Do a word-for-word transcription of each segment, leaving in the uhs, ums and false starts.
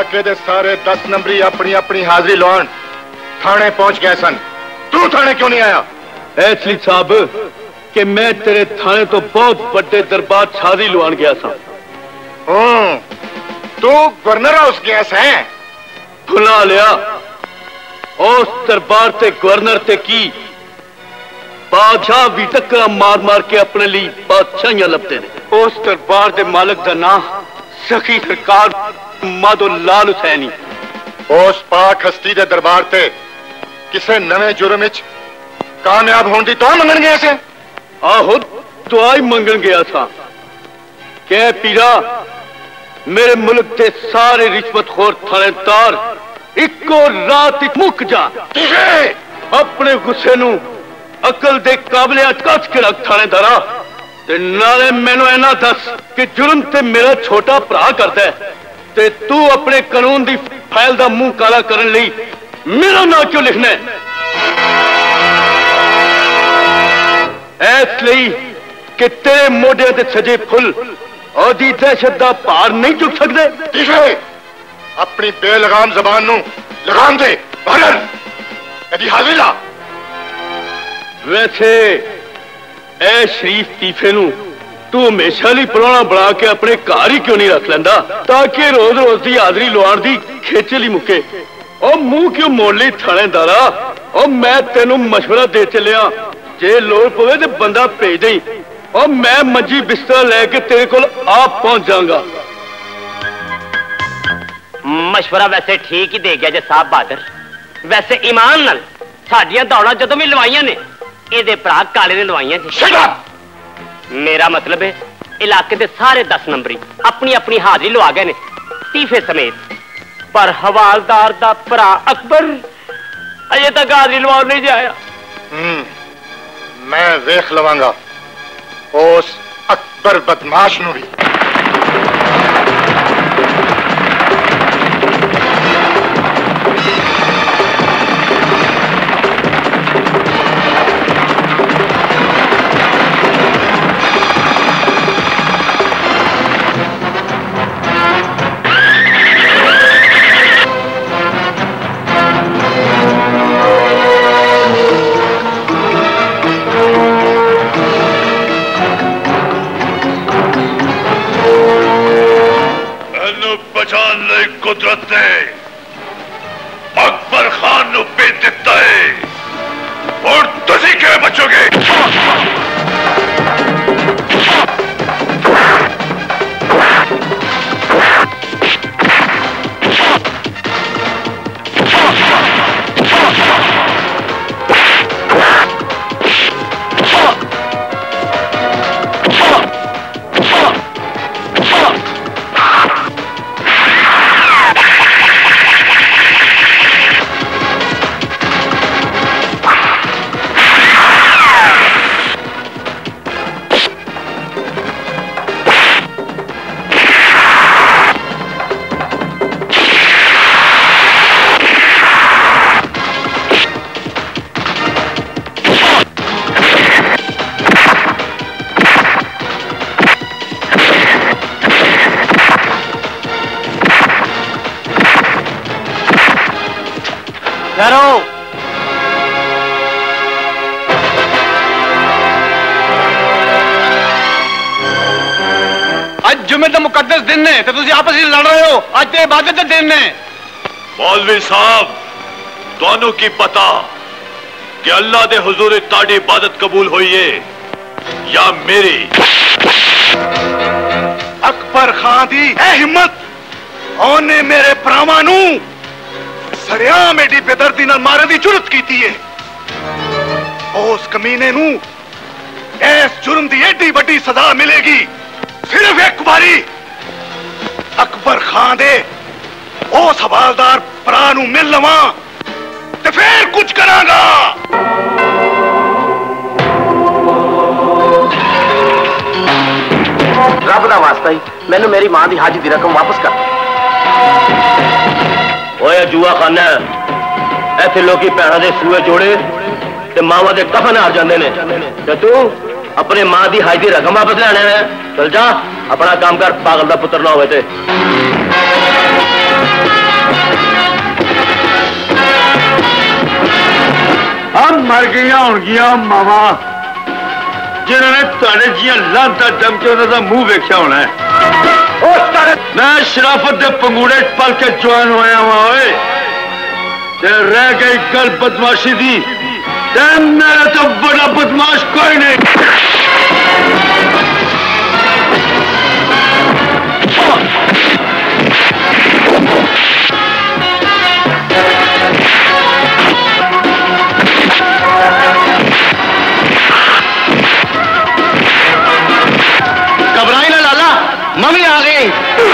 इलाके दे सारे दस नंबरी अपनी अपनी हाजिरी लौन थाने पहुंच गए सन। तू थाने क्यों नहीं आया? ऐसली साहब कि मैं तेरे थाने तो बहुत बड़े दरबार हाजिरी लवान गया था। तू गवर्नर हाउस गया है? भुला लिया उस दरबार से गवर्नर से की बादशाह भी टक्कर मार मार के अपने लिए बादशाहियां लपते ने। उस दरबार के मालिक का नाम सखी सरकार माधो लाल हुसैनी। उस पाक हस्ती के दरबार से किसे नवे जुर्म विच कामयाब होने की तो मंगन गया से? आहो दुआई मंगन गया था। कह पीरा मेरे मुल्क के सारे रिश्वतखोर थानेदार इको रात मुक जा। अपने गुस्से नू अकल दे काबले कस के रख थानेदारा। ते नाले मैनू इना दस कि जुर्म ते मेरा छोटा भरा करता है ते तू अपने कानून की फाइल का मुंह काला करने लई मेरा नाम क्यों लिखना है? इसलिए कि तेरे मोढे ते सजे फुल और दी दहशत का भार नहीं चुक सकते। अपनी बेलगाम जबान नू लगाम दे। बाहर कदी हाजिर ला। वैसे ए शरीफ तीफे नू तू हमेशा लिए पुराना बना के अपने घर ही क्यों नहीं रख लेंदा ताकि रोज रोज की हाजिरी लवाण की खेचल ही मुके। और मुंह क्यों मोड़ ली थानेदारा? और मैं तेनू मशवरा दे चलिया जे लोड़ पवे तो बंदा भेज दई और मैं मंजी बिस्तर लेके तेरे को आप पहुंच जाऊंगा। मशवरा वैसे ठीक ही दे गया जे साहब बहादुर। वैसे ईमान नाल साडियां दौड़ां जदों भी लवाइयां ने इहदे भरा काले ने लवाइयां जी। मेरा मतलब है इलाके दे सारे दस नंबरी अपनी अपनी हाजिरी लवा गए ने तीफे समेत। पर हवालदार दा भरा अकबर अजे तक हाजिरी लवाउण नहीं जाया। मैं वेख लवांगा उस अकबर बदमाश नू भी। कुदरत ने अकबर खान नू भेज दिता है और तुसी क्या बचोगे? मुकद्दस दिन ने तो तुम आपस में लड़ रहे हो। आज तो इबादत के दिन ने। मौलवी साहब दोनों की पता कि अल्लाह दे हुजूर ताड़ी इबादत कबूल हुई है या मेरी? अकबर खान दी ए हिम्मत ओने मेरे भरावां नू सरियाम एडी बेदर्दी नाल मारन दी जुरत कीती है। उस कमीने नू इस जुर्म दी एडी बड़ी सजा मिलेगी सिर्फ एक बारी अकबर खान दे उस हवालदार भरा नू मिल लवां ते फिर कुछ करांगा। रब दा वास्ता ही मैनू मेरी मां दी हाजी दी रकम वापस कर। ओए जुआ खाना ऐसे लोग भैणों के सूए जोड़े ते मावा दे कफन हार जाते हैं ते तू अपने मां की हाज की रकम वापस लेने है। चल जा अपना काम कर पागल का पुत्र ना हो। हम मर गई होंगियां मावा जिन्होंने तुहाडे जियां लांता जम के उन्होंने मुंह वेख्या होना है। मैं शराफत के पंगूड़े पल के जवान होया हुआ रह गई गल बदमाशी दी, मेरा तो बड़ा बदमाश कोई नहीं। घबराई ना लाला, मम्मी आ गई।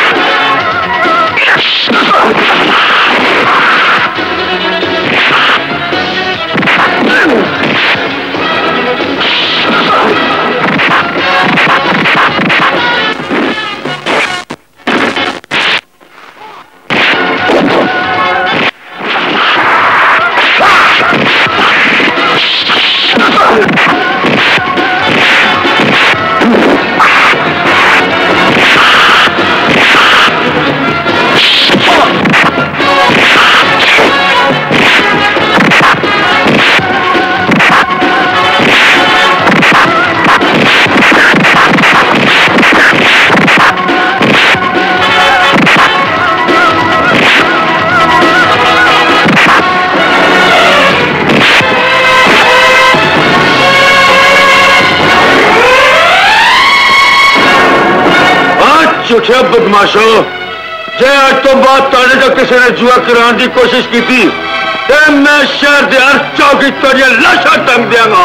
झूठे बदमाशो, जे आज तो बाद ताने जो किसी ने जुआ कराने की कोशिश की थी, ते मैं शहर के हर चौकी तोड़िया लाशा टंग देंगा।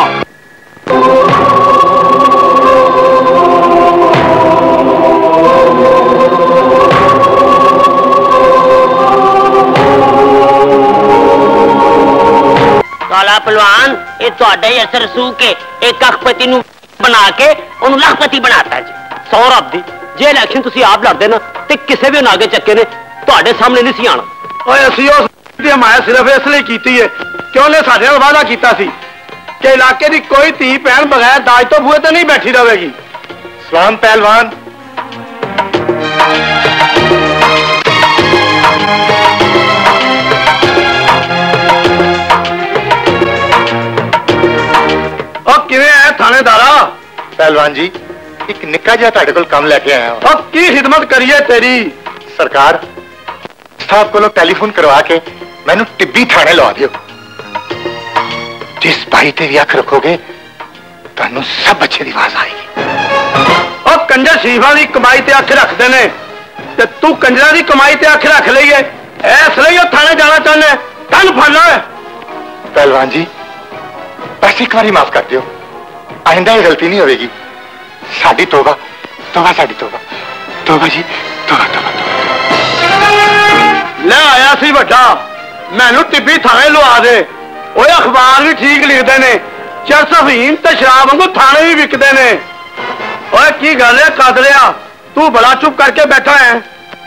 काला पहलवान ये थोड़ा ही असर सू के एक अखपति नू बना के उन्हें लखपति बनाता जी। सौरभ दी जे इलेक्शन तुसी आप लड़ते ना ते किसी भी नागे चक्के ने तुहाडे सामने नहीं सी आना। ओए असी उस हमायत सिर्फ इसलिए की है कि उन्हें साडे नाल वादा कीता सी कि इलाके की कोई धी भैन बगैर दाज तो बूहे ते नहीं बैठी रहेगी। सलाम पहलवान। और किवें है थानेदारा? पहलवान जी एक निक्का जिहा तुहाडे कोल काम लेके आया हूं। अब की खिदमत करिए तेरी? सरकार साहब को टेलीफोन करवा के मैनू टिब्बी थाने लवा दियो। जिस भाई ते भी अख रखोगे तुहानू सब अच्छे दी आवाज आएगी। और कंजर शरीफा की कमाई ते अख रखते ने ते तू कंजरा की कमाई ते अख रख ली है, इसलिए थाने जाना चाहने तन फड़ना है। पहलवान जी बस एक बारी माफ कर दियो, आइंदा ये गलती नहीं होगी। साडी तोबा तोबा साडी तोबा तोबा जी तोबा तोबा। ले आया सी बड़ा मैनू टिब्बी थाने लवा दे। ओए अखबार भी ठीक लिखते ने, चरस अफीम ते शराब वांगू थाने भी विकते ने। ओए की गल है कादरिया, तू बड़ा चुप करके बैठा है।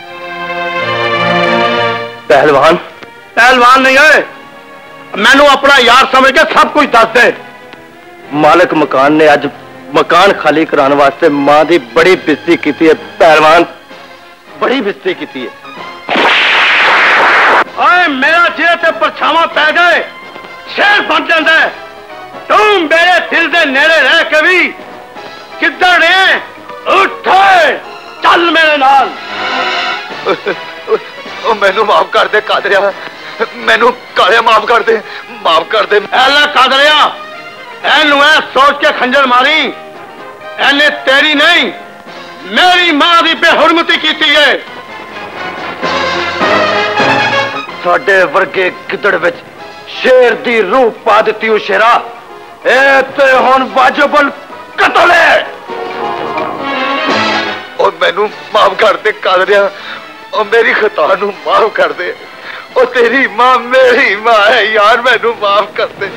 पहलवान पहलवान नहीं है, मैनू अपना यार समझ के सब कुछ दस दे। मालिक मकान ने अज मकान खाली कराने वास्ते मां की बड़ी बेइज्जती की है। पहलवान बड़ी बेइज्जती की है। ओए मेरा जे ते परछावा पै गए शेर बन जाता है। तू मेरे दिल के नेड़े रह के भी किधर ने उठ चल मेरे नाल। मैनू माफ कर दे कादरिया, मैनू कालिया माफ कर दे, माफ कर दे। ऐला कादरिया एनू ऐ सोच के खंजर मारी, एने तेरी नहीं मेरी मां की बेहुरमती की है। साडे वर्गे गिदड़ विच शेर दी रूह पा दी शेरा, ए ते हुण वाजिबुल कत्ल है। और मैनू माफ कर दे कादरिया, और मेरी खता नू माफ कर दे। और तेरी मां मेरी मां है यार, मैनू माफ कर दे।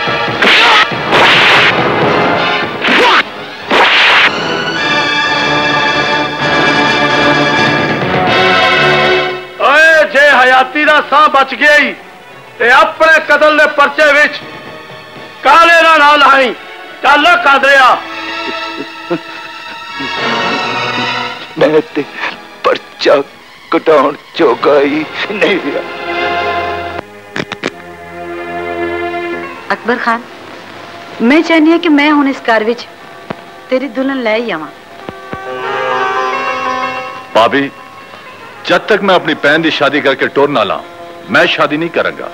ओए जे हयाती दा साह बच गया ही ते अपने कतल दे परचे विच काले दा नाम लाई। चल कादरिया। मैं ते परचा कटाउण जोगा ही नहीं रहा। अकबर खान, मैं चाहनी है कि मैं हुण इस घर विच तेरी दुल्हन लै ही आवां। भाभी, जब तक मैं अपनी भैन की शादी करके टुर ना ला, मैं शादी नहीं करूंगा।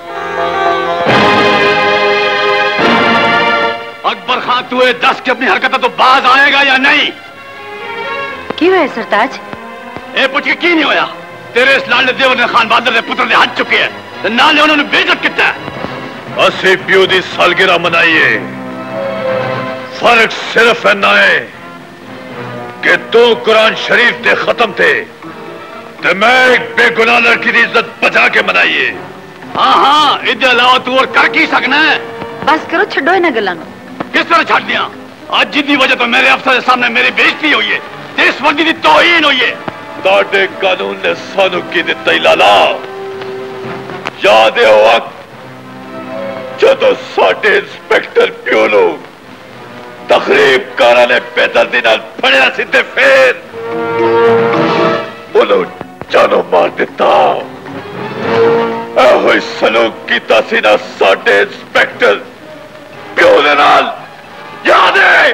अकबर खान, तू ये दस की अपनी हरकत तो बाज आएगा या नहीं? की हुआ सरताज? ए पुछ के की नहीं होया? तेरे इस लाल देवर ने खान बहादुर के पुत्र ने हाथ चुके हैं, नाले उन्होंने बेइज्जत किया है। असी प्यो की सालगिरह मनाइए। फर्क सिर्फ इन्ना है कि तू कुरान शरीफ दे खत्म थे ते मैं एक बेगुनाह लड़की की इज्जत बचा के मनाइए। हाँ हाँ, इसके अलावा तू और कर की सकना है? बस करो, छड्डो इन्हां गल्लां नूं। किस तरह छड़ दिया? आज जिंदी वजह तो मेरे अफसर के सामने मेरी बेइज्जती हुई है, देशबंदी की तौहीन हुई है। ताडे कानून ने सानू की दिता लाला। याद है वो वक्त जो साडे इंस्पेक्टर प्यो नूं तकरीबकारां ने बेदर्दी नाल फड़िया सीधे फेर उन्हों जानो मार दिता। एहो सलूक कीता सी ना साडे इंस्पेक्टर प्यो दे नाल, याद है?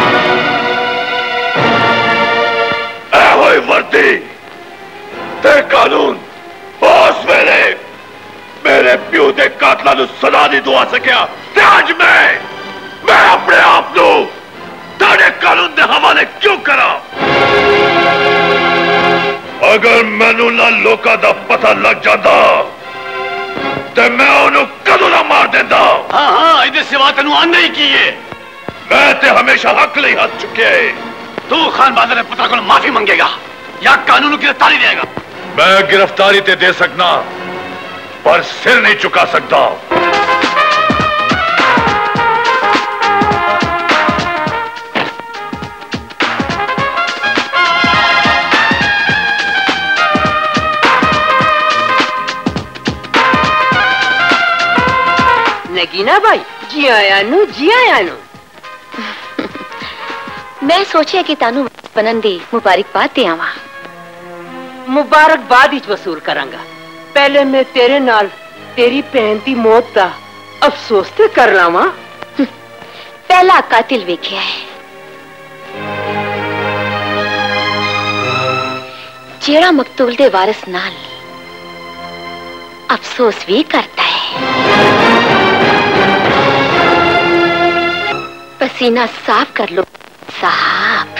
एहो वर्दी ते कानून उस वेले मेरे प्यो के कातलों को सजा नहीं दुआ सकिया। आज मैं मैं अपने आप को ताड़े कानून के हवाले क्यों करा? अगर मैनू ना लोका दा पता लग जाता तो मैं उन्होंने कदों ना मार देता। हाँ हाँ, इधर सिवा तेनू आने ही की है। मैं ते हमेशा हक ले हाथ चुके है। तू खान बहादुर के पुत्र को माफी मांगेगा या कानून की गिरफ्तारी देगा? मैं गिरफ्तारी ते दे सकना पर सिर नहीं चुका सकता। नगीना भाई, जी आया नु जी आया नु। मैं सोचिया कि तानू बनन दी मुबारकबाद दे आवा। मुबारकबाद ही वसूल करांगा। पहले मैं तेरे नाल तेरी भैन की मौत का अफसोस ते कर लावा। पहला कातिल वेख्या है, जेड़ा मकतूल दे वारिस नाल अफसोस भी करता है। पसीना साफ कर लो साहब।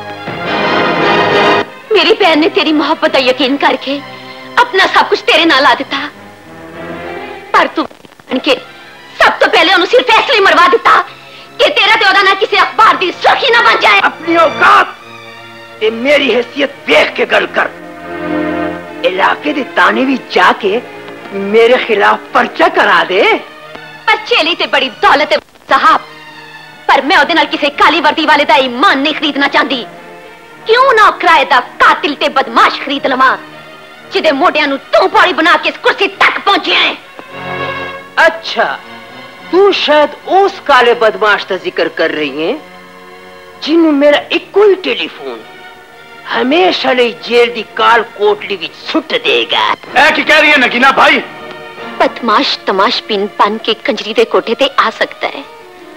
मेरी बहन ने तेरी मोहब्बत का यकीन करके अपना सब कुछ तेरे नाल आ दिता, पर तू के सब तो पहले उन्हें सिर्फ फैसले मरवा दिता कि तेरा ते ओदा ना किसी अखबार की सुर्खी ना बन जाए। अपनी औकात ते मेरी हैसियत देख के गल कर। इलाके दे ताने भी जाके मेरे खिलाफ पर्चा करा दे। पर्चे ली ते बड़ी दौलत है साहब, पर मैं ओदे नाल किसी काली वर्दी वाले दा ईमान नहीं खरीदना चाहती। क्यों ना किराए दा कातिल ते बदमाश खरीद लवा जिदे मोटियां नू तू पौड़ी बना के इस कुर्सी तक पहुंचे है। अच्छा, तू शायद उस काले बदमाश का जिक्र कर रही है जिन्हों मेरा एक ही टेलीफोन हमेशा लिए जेल की काल कोटली विच सुट देगा। ऐ की कह रही है नगीना भाई? बदमाश तमाश पिन बन के कंजरी दे कोठे ते आ सकता है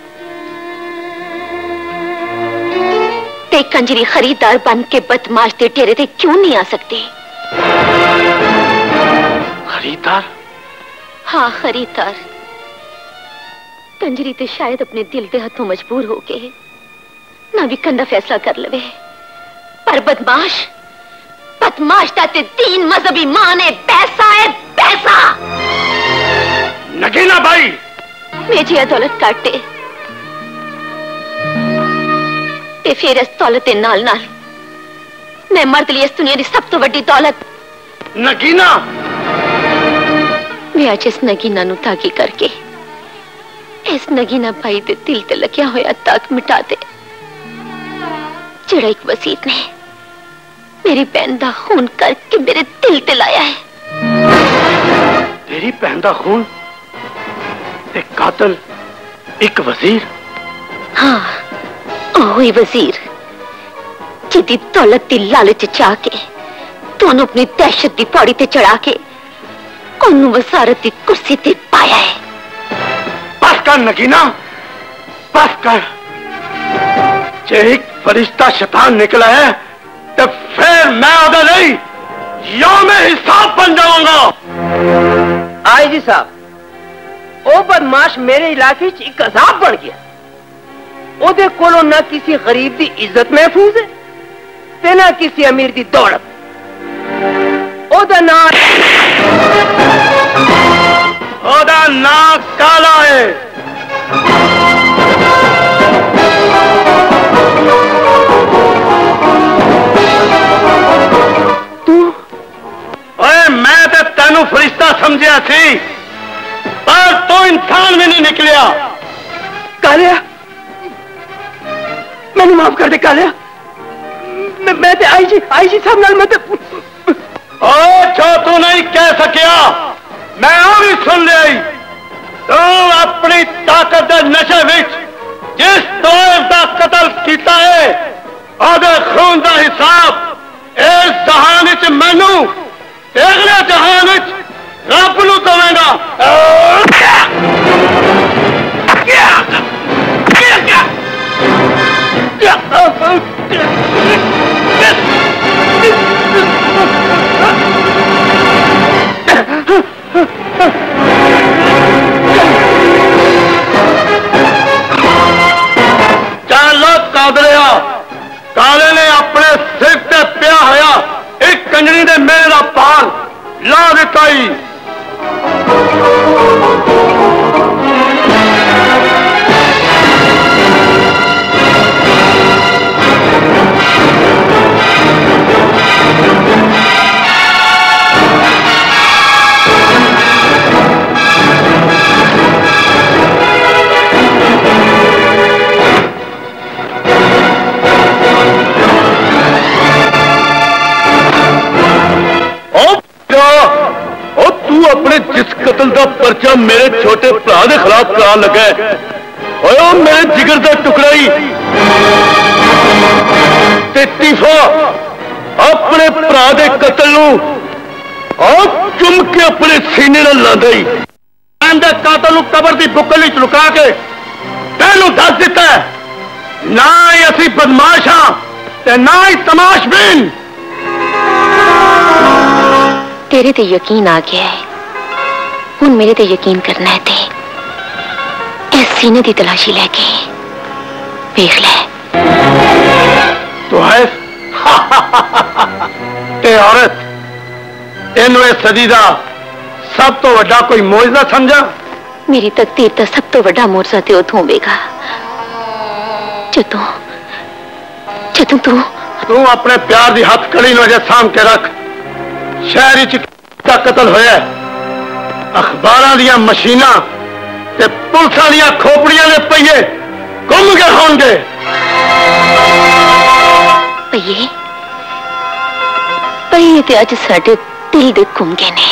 ते कंजरी खरीदार बन के बदमाश दे डेरे ते क्यों नहीं आ सकती? खरीदार? हाँ, खरीदार। कंजरी ते शायद अपने दिल दे हथों मजबूर हो के ना भी कंदा फैसला कर लवे, पर बदमाश बदमाश दा ते दीन मजहबी मान है, पैसा है पैसा। नगीना भाई, मेरी दौलत काटे ते फिर इस दौलत दे नाल नाल मैं मर्द लिए इस दुनिया की सब तो बड़ी दौलत नगीना। मैं अज इस नगीना नू ताकी करके इस नगीना भाई दे दिल ते लग्या होया ताक मिटा दे, जेड़ा एक वसीर ने मेरी बहन दा खून करके मेरे दिल ते लाया है। तेरी बहन दा खून ते कातिल एक वजीर? हाँ, ओही वजीर जिदी दौलत दी लालच चाह के तू अपनी दहशत की पौड़ी ते चढ़ा के उन्होंने वसारत की कुर्सी ते पाया है। बस कर नगीना, बस कर। जे एक फरिश्ता शैतान निकला है तो फिर मैं उधर नहीं, यौम हिसाब बन जाऊंगा। आई जी साहब, ओ बदमाश मेरे इलाके च एक अजाब बन गया। ओदे कोलों ना किसी गरीब की इज्जत महफूज है ते ना किसी अमीर की दौलत। ओदा नाम ओदा नाम काला है। तू ओए मैं तो तेनू फरिश्ता समझिया सी, पर तू इंसान भी नहीं निकलिया। कालिया, मैंने माफ कर दे कालिया। मैं, मैं ते आई जी आई जी साहब नाल मैं ते ओ जो तू नहीं कह सकिया मैं आ भी सुन लिया। तू अपनी ताकत के नशे विच जिस दोस्त का कतल किया है, आधे खून का हिसाब इस जहान च मैनू अगले जहान च रब नू दवेगा। चलो कादरिया, काले ने अपने सिर ते पिया होया एक कंजरी दे मेरे दा पान ला दिता ही। अपने जिस कतल का पर्चा मेरे छोटे भरा के खिलाफ करा लगा है, ओ मेरे जिगर का टुकड़ा ही ते तीफा अपने भरा के कतल चुम के अपने सीने न लादा ही कातल कबर की बुक्कल लुका के तेनू दस दिता है। ना ही असी बदमाश हाँ ते ना ही तमाशबीन। तेरे ते यकीन आ गया है, हुन मेरे ते यकीन करना है। ते इस सीने की तलाशी लेके देख ले। तो है ते औरत तेनू इस सदी का सब तो वड्डा कोई मोइज़ा समझा? मेरी तकदीर का सब तो वड्डा मोर्चा ते उथों होवेगा जदों जदों तू तू अपने प्यार की हथकड़ी नूं अजे साम के रख। शहर च कतल होया, अखबारां दियां मशीनां ते पुलिसां दियां खोपड़ियां दे पहिए घुम गए होंगे। पहिए पहिए ते अज साडे दिल दे घुम गए ने।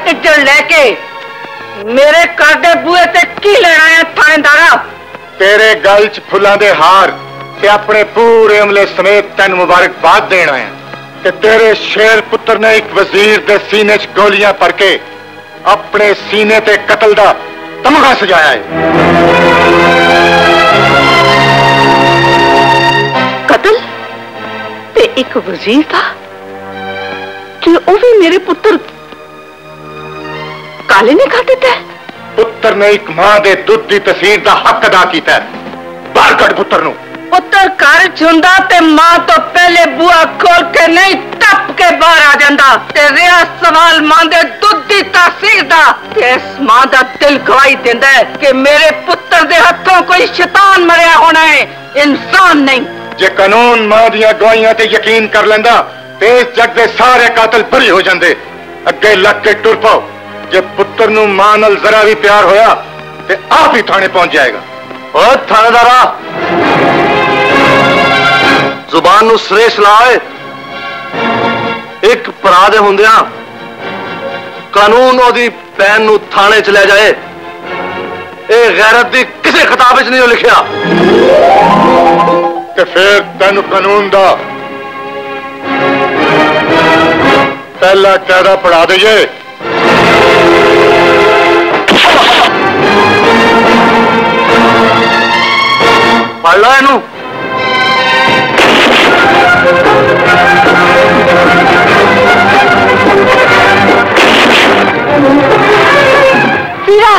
इज्जत लेके मेरे घर दे बूहे ते की लेना है थानेदारा? तेरे गल च फुलां दे हार ते अपने पूरे अमले समेत तेन मुबारकबाद देना है कि तेरे शेर पुत्र ने एक वजीर दे सीने च गोलियां भर के अपने सीने ते कत्ल दा तमगा सजाया है। कत्ल ते एक वजीर था कि वो भी मेरे पुत्र काले ने खा दिता है। पुत्र ने एक मां दे दुध की तस्वीर का हक अदा किया है। बाहर कट पुत्र नू। पुत्र घर चुंदा ते मां तो पहले बुआ खोल के नहीं टप के बाहर आ जाता। ते रिया सवाल मां दे दुध की तासीर दा ते इस मां दा दिल गवाही देंदा है कि मेरे पुत्र दे हथों कोई शैतान मरिया होना है, इंसान नहीं। जे कानून मां दियां गवाहियां ते यकीन कर लेंदा ते इस जग दे सारे कातिल बरी हो जांदे। अगे लग के टुर पाओ। जे पुत्र नू मां नाल जरा भी प्यार होया ते आप ही थाने पहुंच जाएगा। और थानेदारा जुबान नू श्रेष्ठ लाए। एक भरा दे हुंदियां कानून ओदी भैन नू थाने च ले जाए, ए गैरत दी किसी किताब च नहीं लिखिया। ते फिर तेन कानून दा पहला कायदा पढ़ा दईए। पढ़ लो इनू। पीरा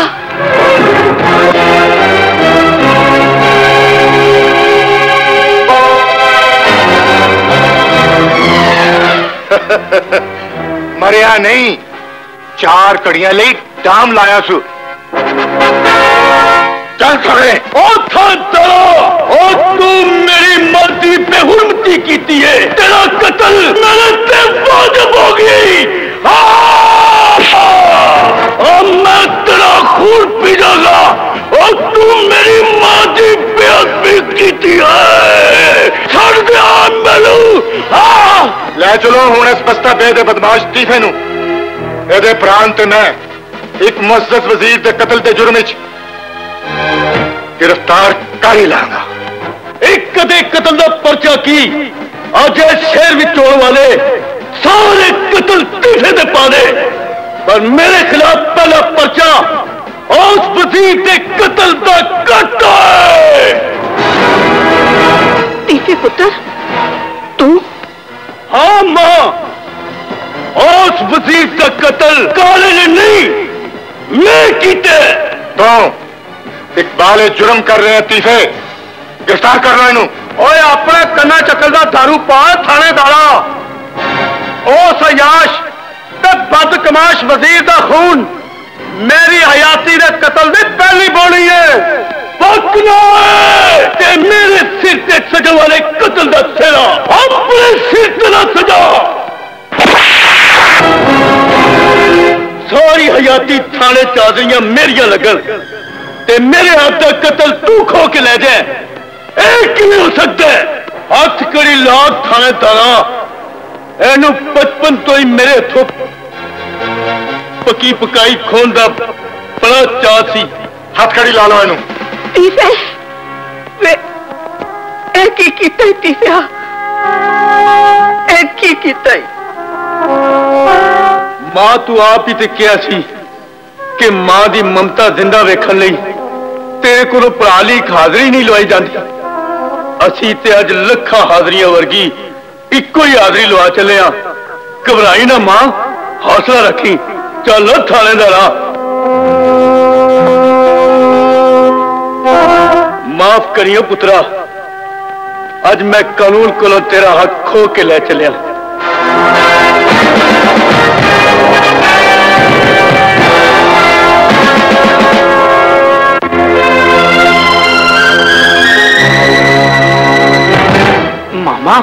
मरिया नहीं, चार कड़ियां ले डाम लाया सु। चल खड़े। ओ तू मेरी मर्जी पे हुर्मती की है। तेरा कत्ल मेरे पे वाजिब हो गई। और मैं तेरा खून पी जाऊंगा। और तू मेरी मां की बेअदबी की है। छड़ दिया मैनू। ले चलो हूं इस बस्ता बे दे बदमाश तीफे नू। एदे प्राण ते मैं एक मुअज़्ज़ज़ वजीर दे कत्ल दे जुर्म विच गिरफ्तार कर ही लांगा। एक कदे कत्ल का पर्चा की अज शहर विच होने वाले सारे कत्ल तीफे दे पा दे, पर मेरे खिलाफ पहला पर्चा उस वजीर के कत्ल का कट है। तीफे पुत्र तू? हाँ मां, उस वजीर का कत्ल काले ने नहीं मैं कीते। तो इकबाल जुर्म कर रहे हैं तीफे, गिरफ्तार कर लो इनू। ओए अपने कन्ना चक्कर दा दारू पा थानेदारा। ओ सयाश ते बदकमाश वजीर दा खून मेरी हयाती दे कत्ल दी पहली बोली है। पकना है ते मेरे सिर ते सजा वाले कत्ल दा सेरा अपने सिर ते ना सजा। सारी हयाती थाने चादरियां मेरिया लगन ते मेरे हाथ का कत्ल तू खो के ले जाए, एक नहीं हो सकता। हाथ कड़ी लाख थानेदारा एनू बचपन तो ही मेरे हथों पकी पकाई खोन का बड़ा चाह सी। हाथ कड़ी ला लो इनू। तीफे वे एक ही कीता ही तीफा, एक ही कीता ही। मां तू आप ही ते क्या सी कि मां दी ममता जिंदा वेखण लई तेरे को पराली हाजरी नहीं लवाई जाती। असी ते अज लखा हाजरियां वर्गी इको ही हाजरी लवा चले आ। घबराई ना मां, हौसला रखी। चल थानेदारा। माफ करियो पुत्रा, अज मैं कानून को तेरा हक खो के ले चलिया। मामा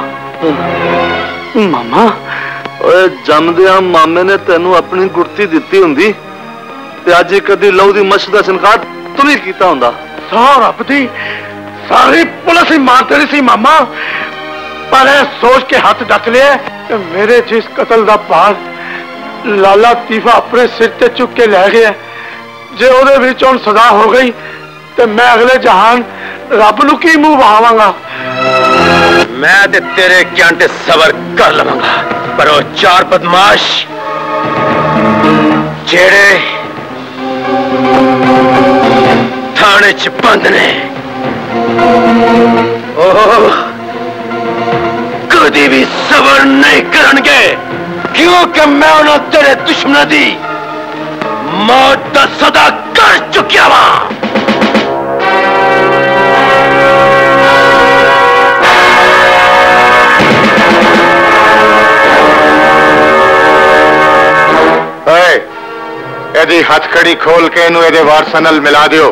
मामा जमदिया मामे ने तेनू अपनी गुड़ती दिती हुंदी ते अज कदी लहू दी मश दा सिनकार तू भी कीता हुंदा। सौ रब दी सारी पुलिस ही मारते रही सी मामा, पर सोच के हाथ डक लिया मेरे जिस कत्ल दा भार लाला तीफा अपने सिर ते चुक के लै गया। जे ओदे विच हुण सजा हो गई तो मैं अगले जहान रब नूं की मुंह बहावांगा। मैं ते तेरे घंटे सबर कर लवांगा, पर वो चार बदमाश जेड़े थाने च बंद ने ओह कदी भी सबर नहीं करनगे, क्योंकि मैं उन्होंने तेरे दुश्मन दी मौत दा सदा कर चुकिया वा। यदि हथकड़ी खोल के इनू एदे वारसां नाल मिला दियो।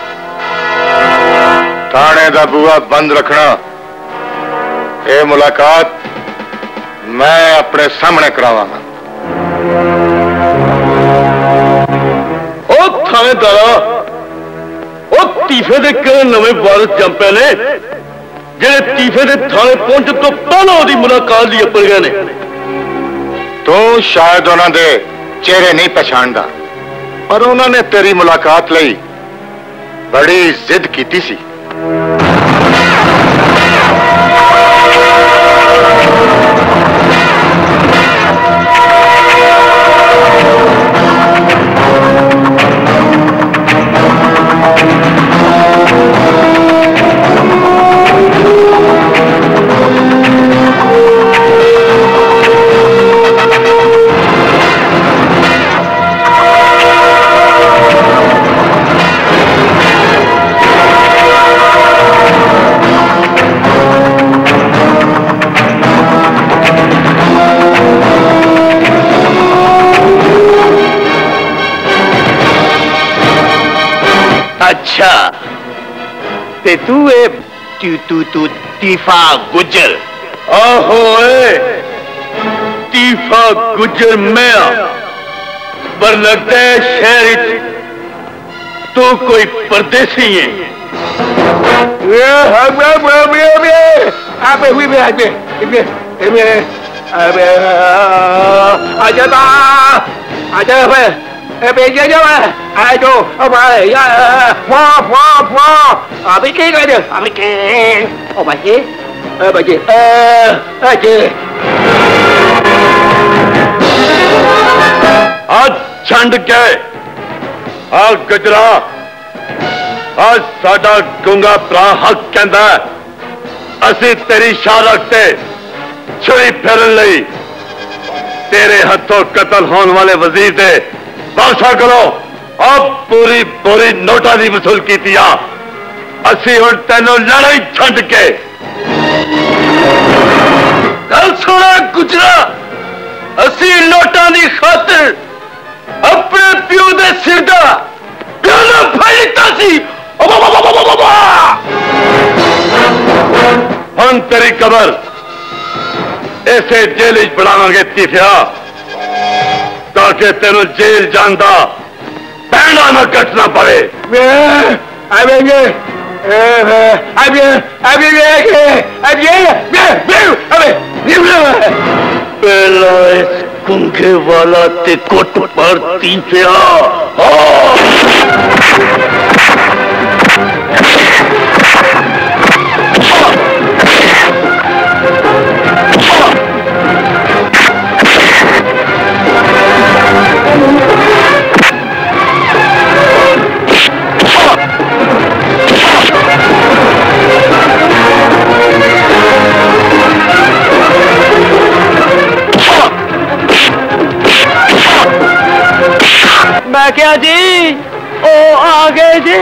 थाने दा बुआ बंद रखना। ये मुलाकात मैं अपने सामने करावांगा। ओ थानेदारा, ओ तीफे दे किहड़े नवें वारस जम पे ने जेड़े तीफे दे थाने पहुंचण तो पहला ओदी मुलाकात लई अपड़ गए ने। तू शायद उन्हां दे चेहरे नहीं पछाणदा, पर उन्होंने तेरी मुलाकात लई बड़ी जिद की सी। अच्छा ते तू ए तू तू तू तीफा गुजर? आहो ए तीफा गुजर मैं पर लगता है शहर तू कोई परदेसी है। Bây giờ ai cho ông bà phó phó phó ở bên kia coi được ở bên kia ông bà chị ờ bà chị ờ ờ chị आज छंड के आ गजरा आज साडा गुंगा भरा हक कहंदा असी तेरी शाह रखते छुरी फेरन लई तेरे हथों कतल होने वाले वजीर दे बादशाह करो अब पूरी पूरी नोटा दी वसूल की दिया। असी हुण तैनों लड़ाई छंड के गल सुना गुजरा, असी नोटा दी खातिर अपने प्यो दे सिर दा प्याला फैलता सी। हम तेरी कबर ऐसे जेल च बनावांगे तीफिया ताकि तेनों जेल जांदा पैना न कटना पड़े। पहला इस कुंखे वाला ते कोट पर तीफिया मैं क्या जी ओ आ गए जी।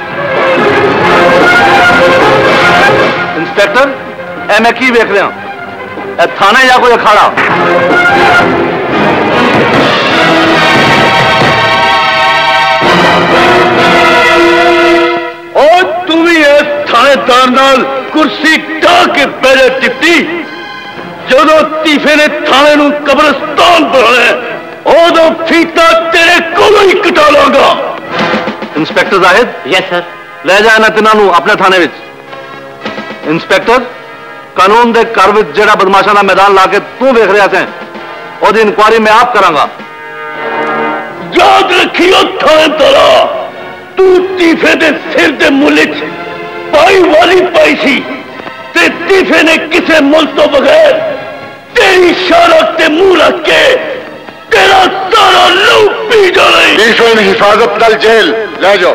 इंस्पेक्टर ए मैं की वेख रहा थाने या कोई अखाड़ा? और तू भी इस थानेदार नाल कुर्सी ढा के बैठे टिप्टी जो तीफे ने थाने नूं कब्रिस्तान बनाया ओदो फीता तेरे कोलों ही कटा लांगा। इंस्पेक्टर जाहिद? Yes sir. ले जाए ना तिन्हां नूं अपने थाने विच। इंस्पेक्टर कानून दे घर विच जेड़ा बदमाशां दा मैदान ला के तू वेख रहा है ओदी इंक्वायरी मैं आप करांगा। याद रखियो थानेदारा, तू तीफे दे सिर दे मुल्ल च पाई वाली पाई सी ते तीफे ने किसे मुल्ल तो बगैर तेरी शरारत ते मुंह रख के तेरा सारा लहू पी जाना। तीफे ने हिफाजत दल जेल ले जाओ।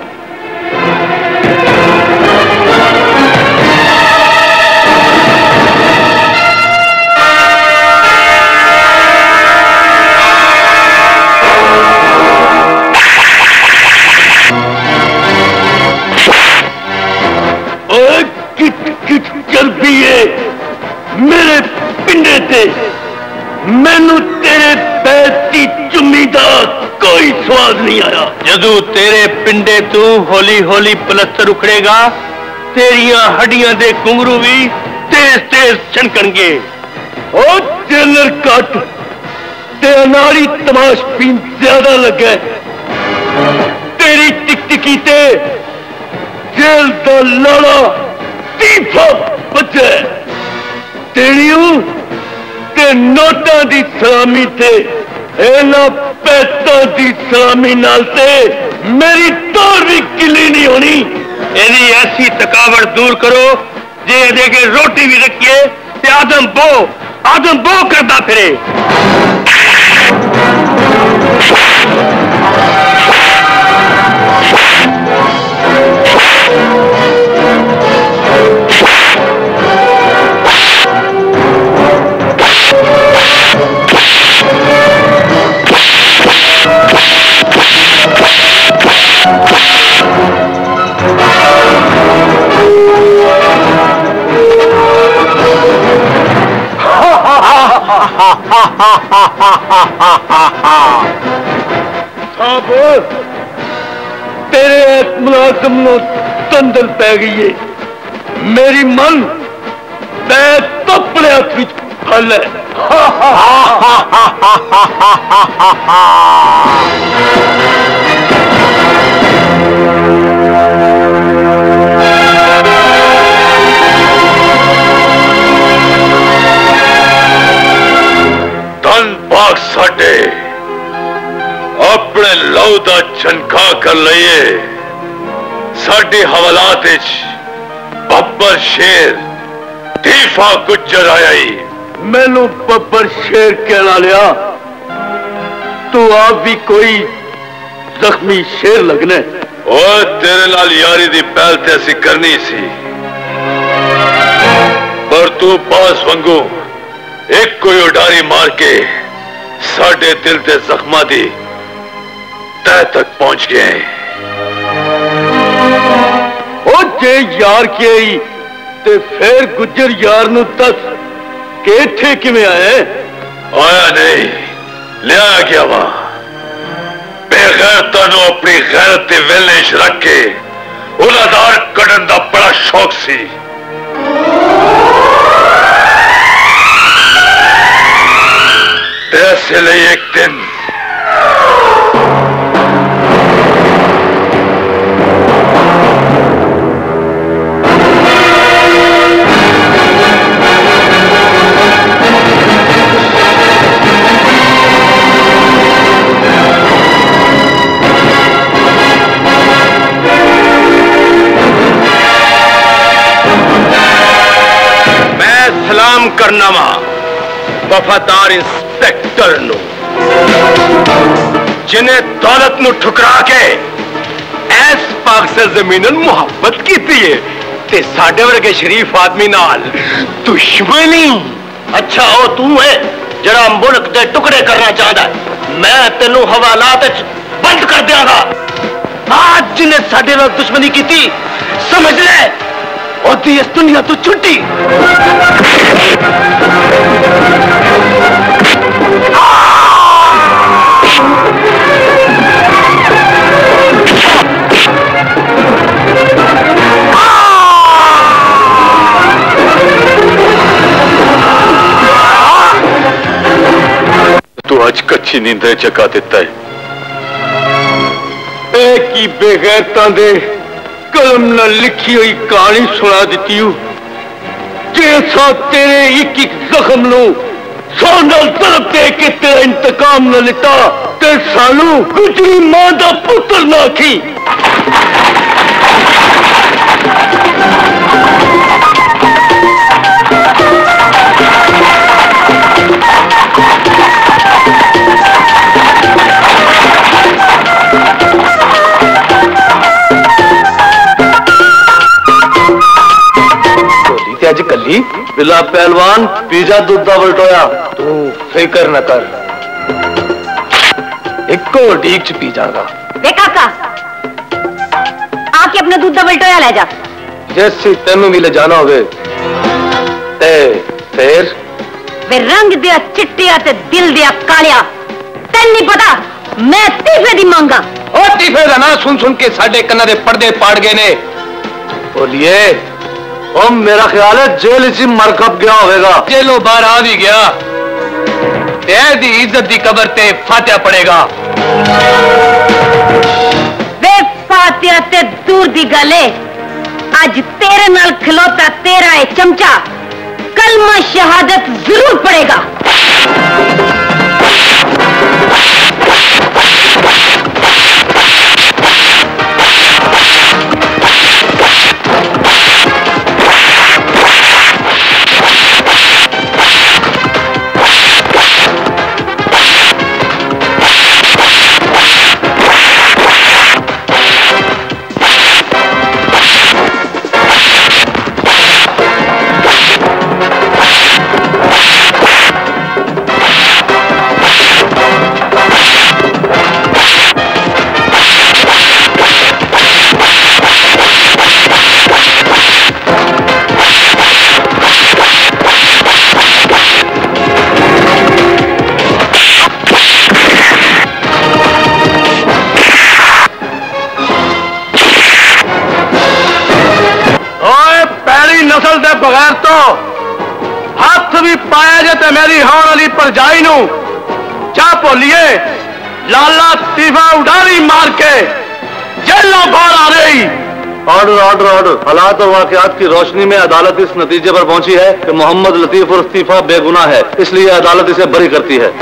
किट किट चर्बी है मेरे पिंडे ते, मैनू तेरे पैर की चुम्मी दा कोई स्वाद नहीं आया। जदू तेरे पिंडे तू हौली हौली पलस्तर उखड़ेगा, तेरिया हड्डियां दे घुंघरू भी तेज तेज छनकणगे। ओ जेलर कट ते अनाड़ी तमाशबीन ज्यादा लगे, तेरी टिकटिकी ते जेल दा लाड़ा तीफा बचे। तेरियों ते नोटा दी सलामी थे एना पैसा दी सलामी नाल ते मेरी तोड़ भी गिली नहीं होनी। एदी ऐसी थकावट दूर करो जे दे के रोटी भी रखिए ते आदम बो आदम बो करता फिरे। साहब तेरे एक मुलाजम नो तंदल पै गई है, मेरी मन बैग तपड़े हथ विच फल है। धन बाग साडे अपने लहू दा छनका कर लईए। साडी हवालात विच बब्बर शेर तीफा गुज्जर आया ही। मैनू बब्बर शेर कहना लिया, तू आप भी कोई जख्मी शेर लगने। और तेरे नाल यारी दी पहल ते असी करनी सी, पर तू पास वंगू एक कोई उडारी मार के साडे दिल के जख्मां दी तह तक पहुंच गए। ओ जे यार के आई ते फिर गुज्जर यार नू दस के इत्थे किवें आए? आया नहीं, लिया गया वा। बेगैरतां नू अपनी गैरत दे वेले च रख के उलादार कढण दा बड़ा शौक सी। ऐसे लिए एक दिन मैं सलाम करना वा वफादार इंस्पेक्टर नु, जिन्हें दौलत नु ठुकरा के ऐस पाक से जमीन मुहब्बत की है ते साडे वर्गे शरीफ आदमी नाल दुश्मनी। अच्छा ओ तू है जरा मुल्क दे टुकड़े करना चाहता है, मैं तेनू हवालात बंद कर दियागा। आज जिन्हें साडे नाल दुश्मनी की थी, समझ ले ओदी इस दुनिया तो छुट्टी। तू अज कच्ची नींद चका दिता है। एक ही बेगैरतां दे कलम न लिखी हुई कहानी सुना दी, जैसा तेरे एक एक जख्म लो सोनल तरफ दे के तेरा इंतकाम न लिता ते सानू गुजरी मां दा पुत्र ना की। अज कली बिला पहलवान पिज्जा दूध का उल्टोया तू फिक्र न कर इको डीक च पी जागा। वे काका आके अपना दूध का उल्टोया ले जा। जैसी तेनू भी ले जाना होवे ते फिर वे रंग दिया चिट्टिया ते दिल दिया कालिया तेन नहीं पता मैं तीफे दी मांगा। ओ तीफे का ना सुन सुन के साडे कन्ना दे पर्दे पाड़ गए ने। बोलिए ओ मेरा ख्याल है जेल इसी मरकब गया होगा। जेलों बाहर आ भी गया तेरी इज्जत दी कबर ते फातिहा पड़ेगा। वे फातिहा ते दूर दी गले आज तेरे नाल खिलौता तेरा है चमचा कलमा शहादत जरूर पड़ेगा। नस्ल के बगैर तो हाथ भी पाया जे ते मेरी हाण वाली परजाई नू जा भोलिए लाला तीफा उड़ारी मार के जेलों बाहर आ रही। Order order order. हालात और वाकयात की रोशनी में अदालत इस नतीजे पर पहुंची है कि मोहम्मद लतीफ और इस्तीफा बेगुनाह है, इसलिए अदालत इसे बरी करती है।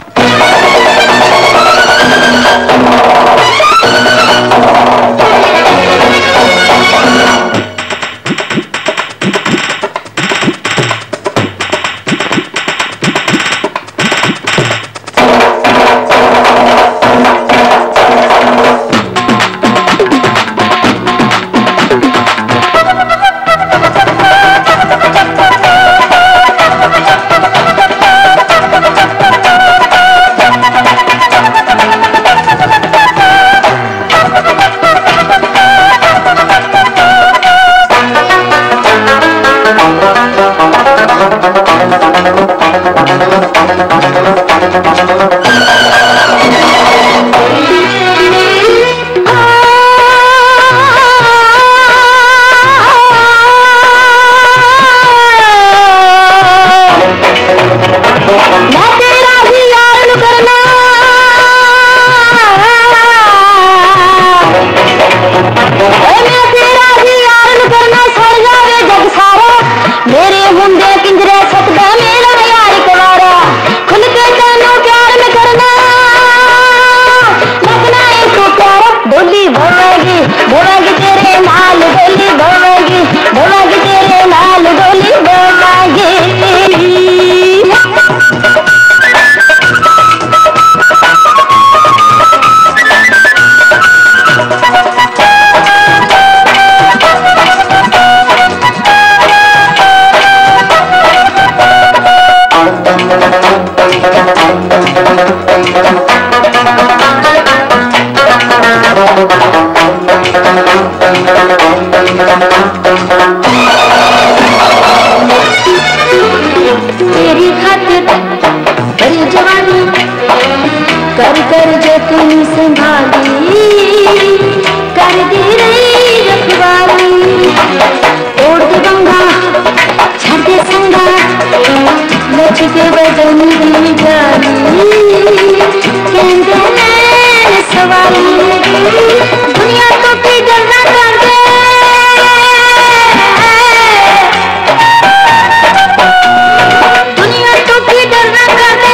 दुनिया तो की डरना कर दे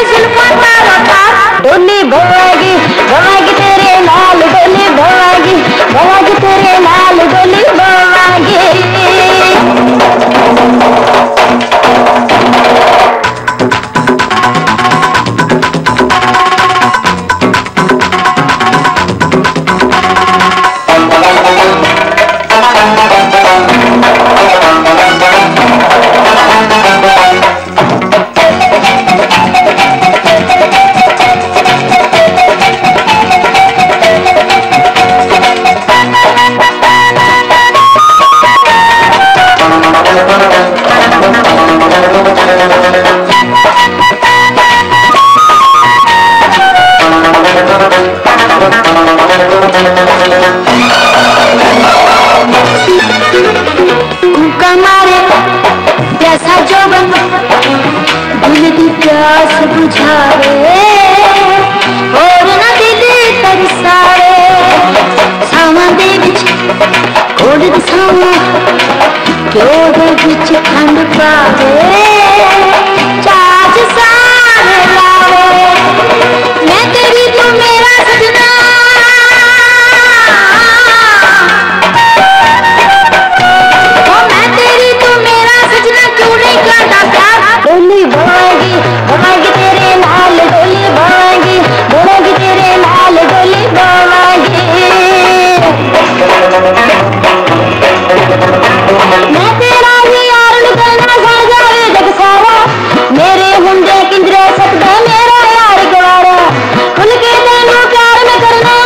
भावे और ना दिल तरसावे सावां दे विच कोड़ दसावां क्यों दे विच खंड पावे चाच सारे लावे मैं तेरी तू मेरा सजना डोली भागी भागी तेरे लाल डोली भागी भागी तेरे लाल डोली भागी मैं तेरा ही यार निकलना सड़ जाए जग सारा मेरे हुंदे किंजरे सकदा मेरा यार गवारा खुल के तेनू प्यार में करना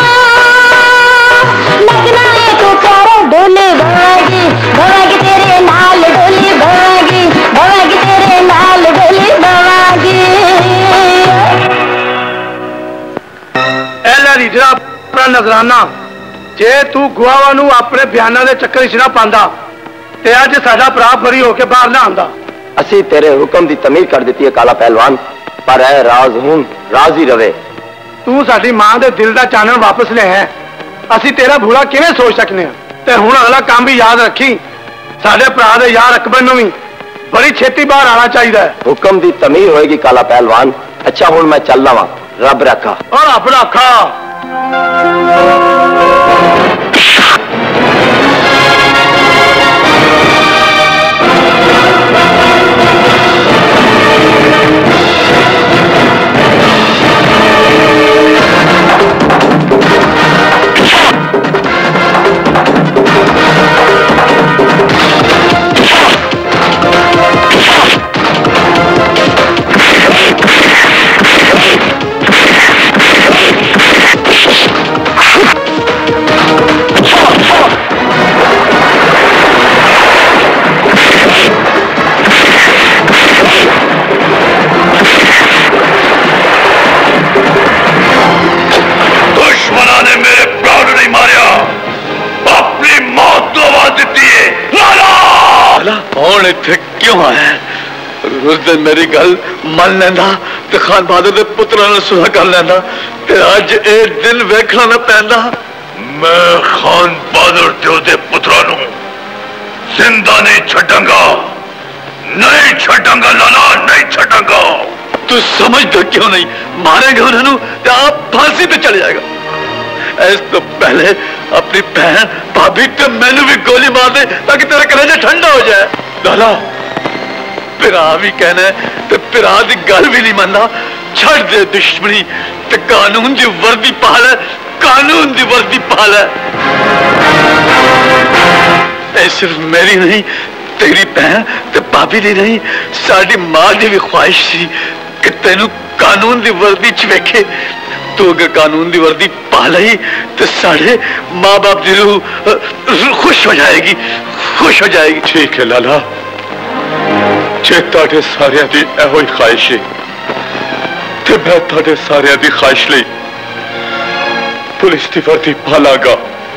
लगना है तू प्यारा डोली भागी भागी तेरे लाल डोली भागी भागी तेरे लाल डोली भागी एला रीजरा अपना नजराना जे तू गुआवा नू अपने बयाना दे चक्कर च ना पांदा ते अज साडा भरा फरी होके बाहर ना आंदा। असी तेरे हुक्म दी तमीर कर दी है काला पहलवान, पर ऐ राज हुन राज ही रवे। तू साडी मां दे दिल दा चानन वापस ले है, असी तेरा भूला किवें सोच सकने ते हुण अगला काम भी याद रखी, साडे भरा दे यार अकबर नू भी बड़ी छेती बाहर आना चाहिए। हुक्म दी तमीर होएगी काला पहलवान। अच्छा हुण मैं चलना वा, रब रखा। और रब रखा। क्यों आया? उस दिन मेरी गल मन लेंदा ते खान बहादुर दे पुत्रा ने सुना कर लेंदा ते अज ए दिन वेखना ना पैंदा। मैं खान बहादुर ते ओदे पुत्रा नु जिंदा नहीं छड्डांगा, नहीं छड्डांगा लाला, नहीं छड्डांगा। तू समझदा क्यों नहीं? मारेगा उन्होंने ते आप फांसी पे चले जाएगा। इस तो पहले अपनी बहन भाभी ते मैनू भी गोली मार दे ताकि तेरा कलेजा ठंडा हो जाए। लाला पिरा भी कहना ते पिरा दी गल भी नहीं मनना, छड़ दे दुश्मनी ते कानून दी वर्दी पा ले, कानून दी वर्दी पा ले। ऐ सिर्फ मेरी नहीं तेरी बहन ते भाभी दी नहीं, साडी मां दी भी ख्वाहिश थी कि तेनू कानून दी वर्दी च वेखे। तू अगर कानून दी वर्दी पा ली तो साढ़े माँ बाप की रूह खुश हो जाएगी, खुश हो जाएगी। ठीक है लाला, जे ताड़े सारिया दी एहो ख्वाहिश है तो मैं ताड़े सारिया दी ख्वाहिश ली पुलिस की वर्दी पा लागा।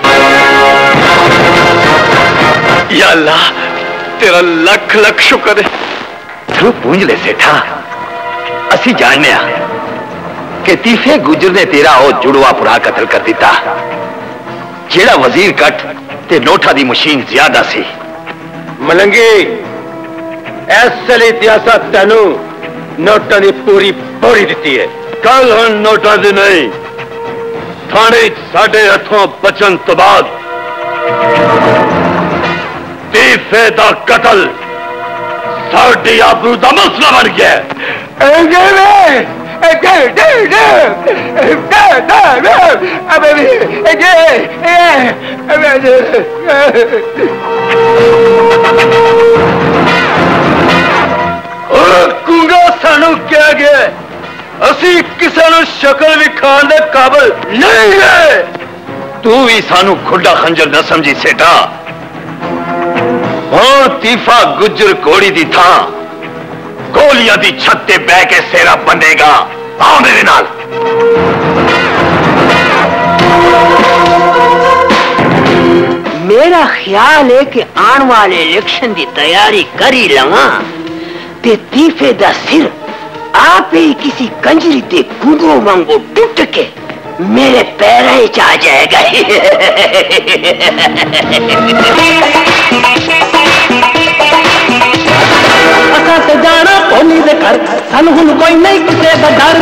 या अल्लाह तेरा लख लख शुक्र है। तू पूंज ले सेठा, असी जानने कि तीफे गुजर ने तेरा ओ जुड़वा पुरा कतल कर दिता, जेड़ा वजीर कट ते नोटा दी मशीन ज्यादा सी। मलंगी ऐसे लिए इतिहासा तेनू नोटा दी पूरी बोरी दी है। कल हम नोटा दी नहीं, थाने साडे हथों बचन तो बाद तीफे दा कतल साडी आबरू दा मसला बन गया। कुंगा सानू क्या गया, असी किसी नू शक्ल विखाण दे काबिल नहीं है। तू भी सानू खुडा खंजर न समझी सेठा। और तीफा गुजर कोड़ी दी था गोलियां दी छत ते बह के सेरा बनेगा। आओ मेरे नाल। मेरा ख्याल है कि आने वाले इलेक्शन की तैयारी कर ही लवा ते तीफे दा सिर आप ही किसी कंजरी के घुंघरू वांगू टूट के मेरे पैर ही आ जाएगा। असा ते जाना भोली दे घर, सानू हुण कोई नहीं किसे दा डर।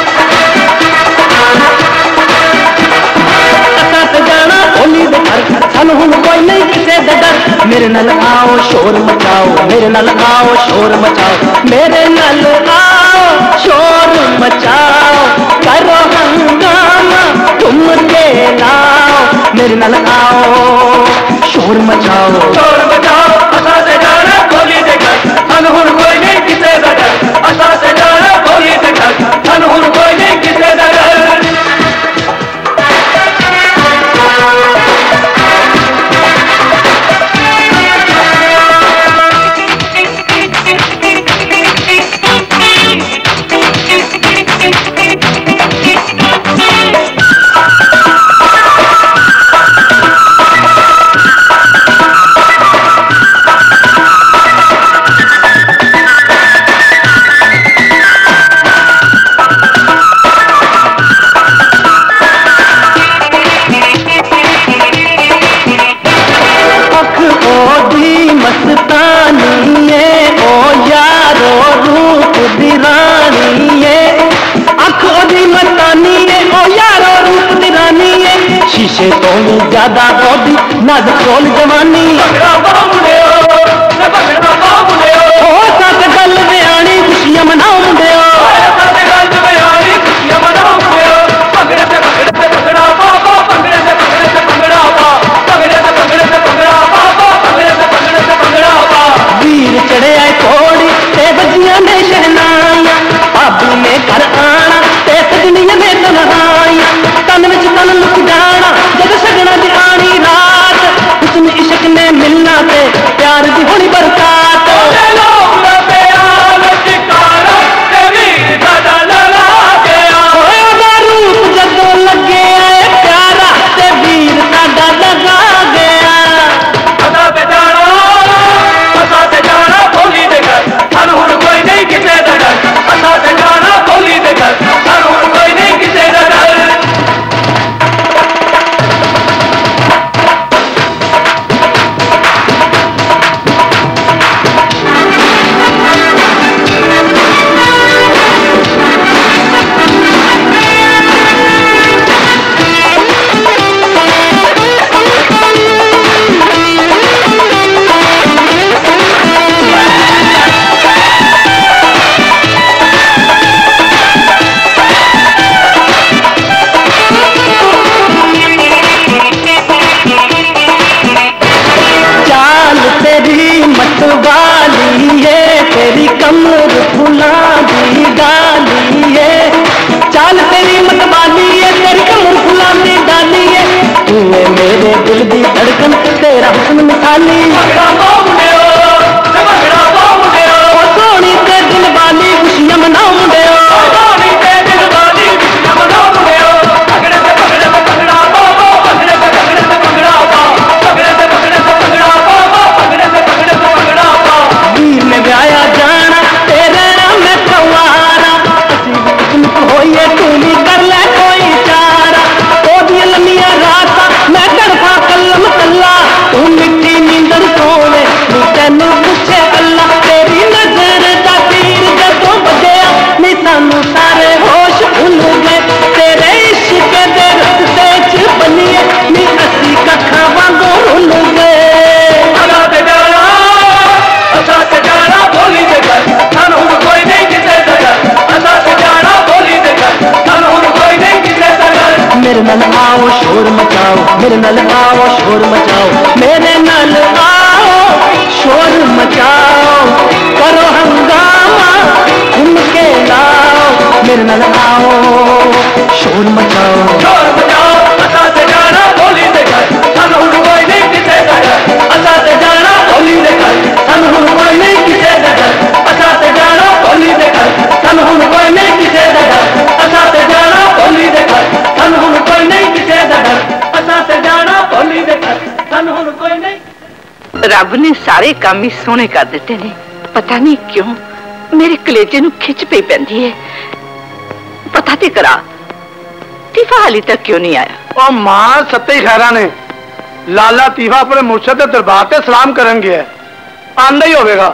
असा ते जाना भोली दे घर, सानू हुण कोई नहीं किसे दा डर। मेरे नाल आओ शोर मचाओ, मेरे नाल आओ शोर मचाओ, मेरे नाल आओ शोर मचाओ, करो हंगामा तुम के लाओ। मेरे नाल आओ शोर मचाओ, शोर मचाओ। असा ते जाना भोली दे घर, सानू हुण कोई नहीं किसे दा डर। असा ते जाना भोली दे घर, सानू हुण कोई नहीं किसे दा डर। शीशे तो भी ज्यादा बॉडी नद खोल जवानी। हो सत गल बयानी खुशियां मनाओ मुंडियो। वीर चढ़े आए घोड़ी ते बजियां ने शहनाइयां, भाभी ने घर आना ते सजनिया ने तन्हाइयां, तन विच तन लुक जाना जब सगना दी आनी रात। हुस्न इश्क ने मिलना ते प्यार दी होनी बरसात। रूप जदों लगे आए प्यारा ते वीर साडा लगा गया। असा ते जाना, असा ते जाना भोली दे घर, सानू हुण कोई नहीं किसे दा डर। असा ते जाना भोली दे घर, सानू हुण कोई नहीं किसे दा डर। तेरी कमर फुला दी डाली है, चाल तेरी मतवाली है, तेरी कमर फुला दी डाली है। तू है मेरे दिल दी धड़कन, तेरा हुस्न मिसाली। सोनी ते दिल वाली खुशियां मनाओ मुंडियो। वीर ने ब्याया जाना तेरे नाम में कवारा, होइए तू भी कर ले कोई चारा। ओदी लम्मिया रात मैं तड़फा कलम कल्ला, तू मिट्टी नींदर सोने नी तैनू पूछे अल्लाह। तेरी नजर दा तीर जदों बजया नी सानू सारे होश भुल गए। तेरे इश्क दे रस्ते च बनिए नी असी कखा वांगू रुल गए। असा ते जाना, असा ते जाना भोली दे घर, सानू हुण कोई नहीं किसे दा डर। असा ते जाना भोली दे घर, सानू हुण कोई नहीं किसे दा डर। मेरे नाल आओ शोर मचाओ, मेरे नाल आओ शोर मचाओ, मेरे नाल आओ शोर मचाओ, करो हंगामा घूम के लाओ। मेरे नाल आओ शोर मचाओ, शोर मचाओ। असा ते जाना भोली दे घर, सानू हुण कोई नहीं किसे दा डर। असा ते जाना भोली दे घर, सानू हुण कोई नहीं किसे दा डर। असा ते जाना भोली दे घर, सानू हुण कोई नहीं किसे दा डर। असा ते जाना भोली दे घर, सानू हुण कोई नहीं किसे दा डर। असा ते जाना भोली दे घर, सानू हुण कोई नहीं। रब ने सारे काम ही सोने कर दिते ने, पता नहीं क्यों मेरे कलेजे नू खिंच पई पैंदी है। पता ते करा तीफा हाली तक क्यों नहीं आया? ओ मां सत्ते ही खैरा ने लाला तीफा अपने मुर्शद दे दरबार ते सलाम करन गया है, आंदा ही होवेगा।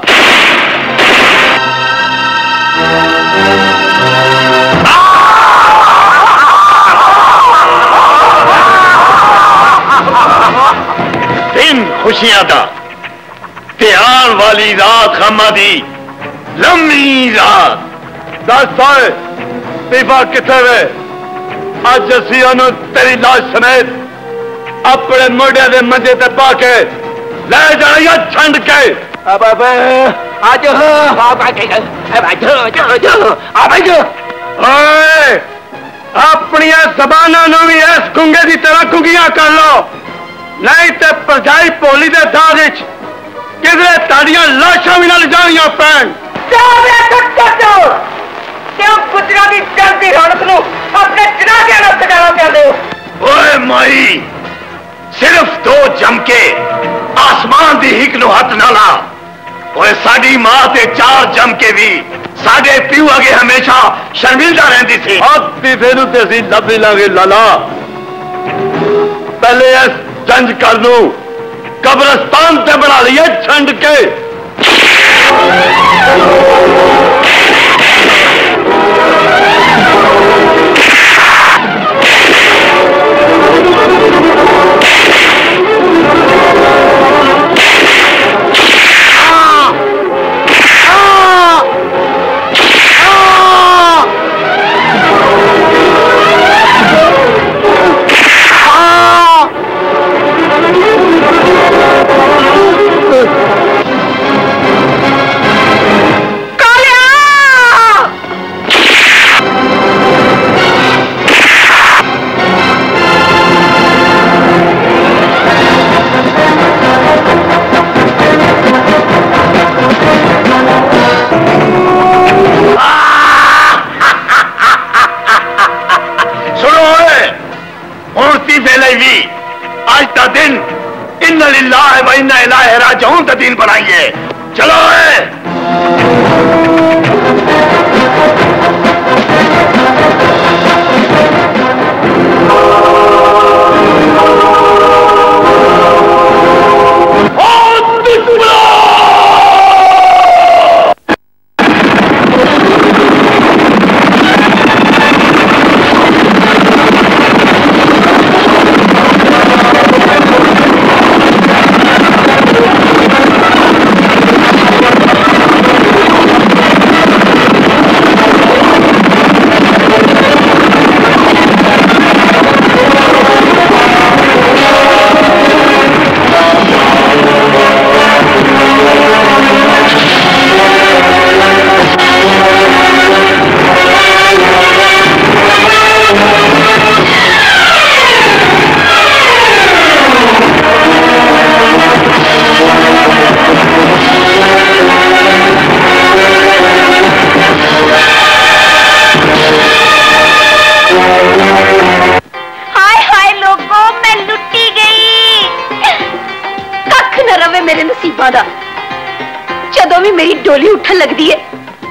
दिन खुशियां दा त्यार वाली रात खमा दी लंबी रात। दस साल तीफा किथे वे? अज असी ओनू तेरी लाश समेत अपने मोढ़े दे मंजे ते पा के ले जाइए छंड के। अब अब आज अपनी जबाना नू भी इस गुंगे की तरह गुंगिया कर लो, नहीं तो परजाई भोली दे दाद किधरे ताड़ियां लाशा भी ना जानिया पैन। क्यों गुजराती चलती रौनक नू अपने जनाजे नाल सजाना चाहते हो? ओए माई, सिर्फ दो जम के आसमान दी हिक नू हथ ना ला। ओए साडी मां ते चार जम के भी साडे प्यू अगे हमेशा शर्मिंदा रहंदी सी। तीफे नू ते असीं लभ लांगे लाला, पहले इस जंज कर नू कब्रस्तान ते बना लिये छंड के। आज का दिन इन्ना लिल्लाह व इन्ना इलैहि राजिऊन का दिन बनाइए। चलो जदों भी मेरी डोली उठन लगती है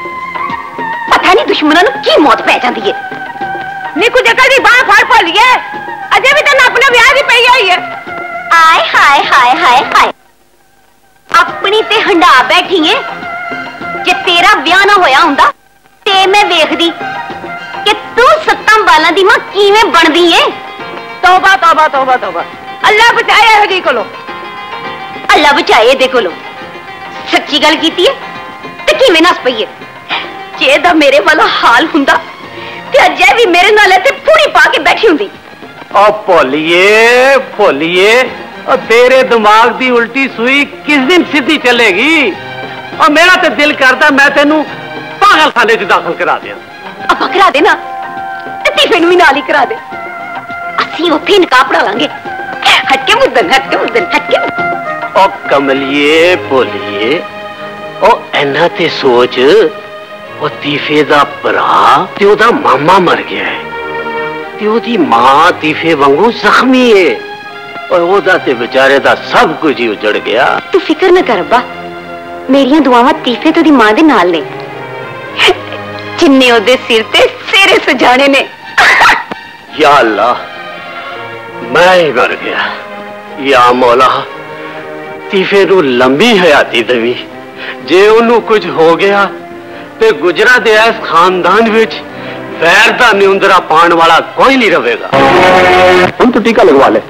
पता नहीं दुश्मनों की मौत पै जाती है। नी कुछ अकल दी बांह फाड़ पा ली है, अजे भी तेन अपना ब्याह की पई आई है। आय हाय हाय हाय हाय अपनी ते हंडा बैठी है। जे तेरा ब्याह ना होया हुंदा ते मैं वेखदी कि तू सत्तां बालां दी मां किवें बनदी है। तौबा तौबा तौबा तौबा, अल्लाह बचाए इहो जी कोलों, अल्लाह बचाए दे कोलों। सच्ची गल कीती है ते किवें नस पई है। जे दा मेरे वाला हाल हुंदा ते अजे भी मेरे नाल इत्थे पूरी पा के बैठी हुंदी। ओ भोलिए भोलिए, ओ तेरे दिमाग दी उल्टी सुई किस दिन सीधी चलेगी? और मेरा ते दिल करदा मैं तेनू पागलखाने च दाखिल करा दियां। अपा करा दे ना, तीफे नू भी नाल ही करा दे, असीं उत्थे निकाह पढ़ा लांगे। हटके मुद्दन हटके मुद्दन हटके। ओ कमलिए भोलिए, ओ इन्ना ते सोच, ओ तीफे दा भरा ते ओदा मामा मर गया है ते ओदी मां तीफे वांगू जख्मी है और ओदा ते बेचारे दा सब कुछ ही उजड़ गया। तू फिक्र न कर अब्बा, मेरियां दुआवां तीफे ते ओदी मां दे नाल ने। जिन्ने ओदे सिर ते सेरे सजाने ने। या अल्लाह, मैं ही मर गया। या मौला, तीफे नू लंबी हयाती देवी। जे उन्हों कुछ हो गया ते गुजरा दे इस खानदान विच वैर दा निउंदरा पाण वाला कोई नहीं रहेगा। हम तो टीका लगवा ले।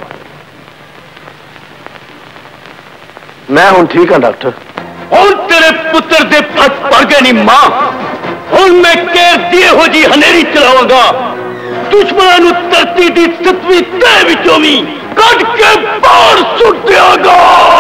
मैं हूं ठीक हाँ डॉक्टर। और तेरे पुत्र दे फस पड़ गए नी मां। और मैं कह दिए हो जी हनेरी चलावांगा। दुश्मनों नू धरती दी सतवीं तह विचों भी कट के बाहर सुट दियागा।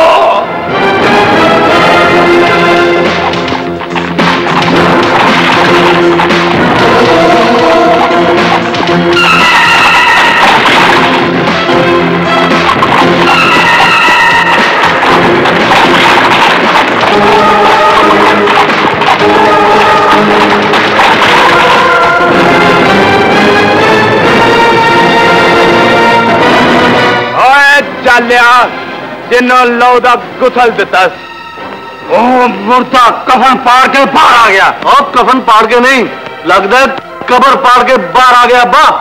चालिया जिन्हों लौ का गुसल दिता मुर्दा कफन पाड़ के बाहर आ गया। और कफन पाड़ के नहीं, लगता है कबर पाड़ के बाहर आ गया। बा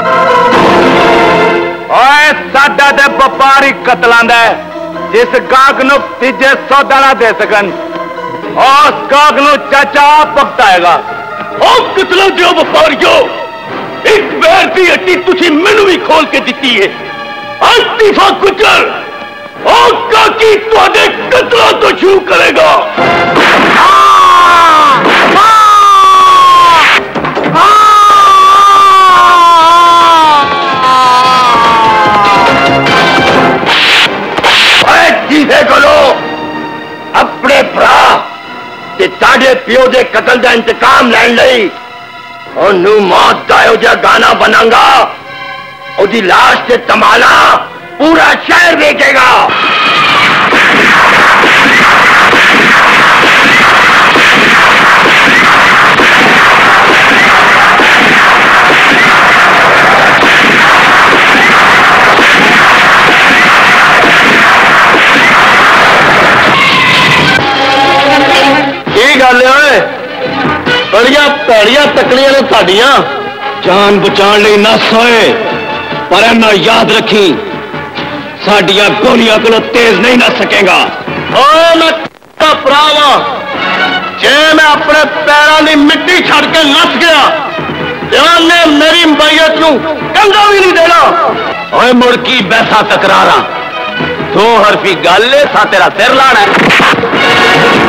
ओए साडा ते व्यापारी कतलांदा है जिस गाहक नूं तीजे सौदा ना दे सकन उस गाहक नूं चाचा आप भगताएगा। ओ कितलों दियो व्यापारियों, एक बैर की हट्टी तुसी मैनू भी खोल के दी है। अंतिफा गुजर और काकी तुहाडे कतलों तो शुरू करेगा। जीते करो अपने भरा ते ताड़े प्यो दे कतल का इंतकाम लैन लई ओनू मौत का इहो जिहा गाना बनांगा। ओदी लाश से तमाला पूरा शहर देखेगा। की गल है? बड़िया भैड़िया तकड़ियां ने साडियां जान बचाने लई नस होए, पर इन्ना याद रखी साडियां गोलियां को तेज नहीं नस सकेगा। और मैं भरावा जे मैं अपने पैरों की मिट्टी छड़ के नस गया ध्यान ने मेरी मैयत नूं कंधा भी नहीं देना। ओए मुड़की बैसा तकरारा दो हरफी गल सा तेरा सिर लाना है।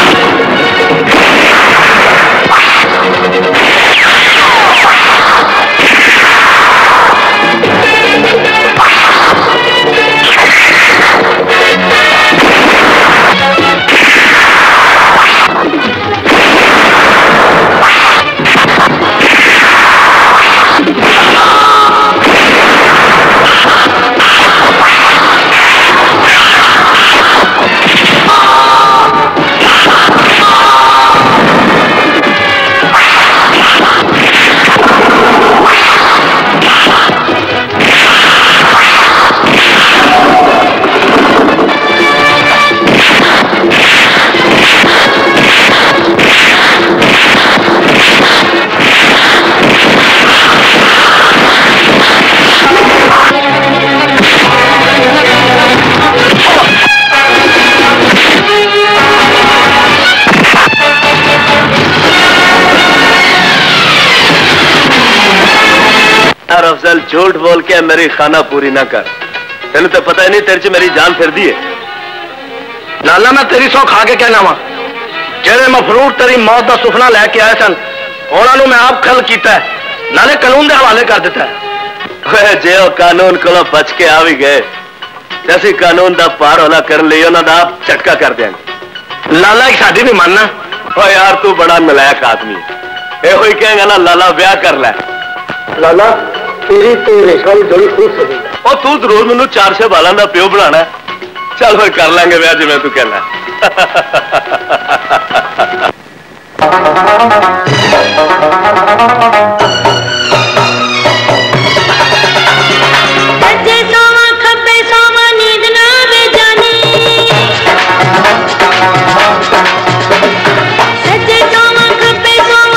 अफजल झूठ बोल के मेरी खाना पूरी ना कर। तेन तो पता ही नहीं तेरे च मेरी जान फिर दी है। लाला मैं तेरी सौ खा के कहना वा जेड़े मफरूर तेरी मौत का सुपना लैके आए सन उन्होंने मैं आप खल किया नाले कानून के हवाले कर दिता है। जे वो कानून को बच के आ भी गए असि कानून का पार होला कर लिए उन्होंने आप झटका कर देंगे। लाला एक साड़ी नहीं मानना। ओ यार तू बड़ा नलायक आदमी यो ही कहेगा ना लाला ब्याह कर लै। लाला तेरी तो रेशा जोड़ी खुश होगी। और तू जरूर मैनू चार छह बालों का प्यो बनाना। चल फिर कर लेंगे ब्याह जिवें तू कहना। सज्जे सोवा खब्बे सोवा नींद ना वे जानी। सज्जे सोवा खब्बे सोवा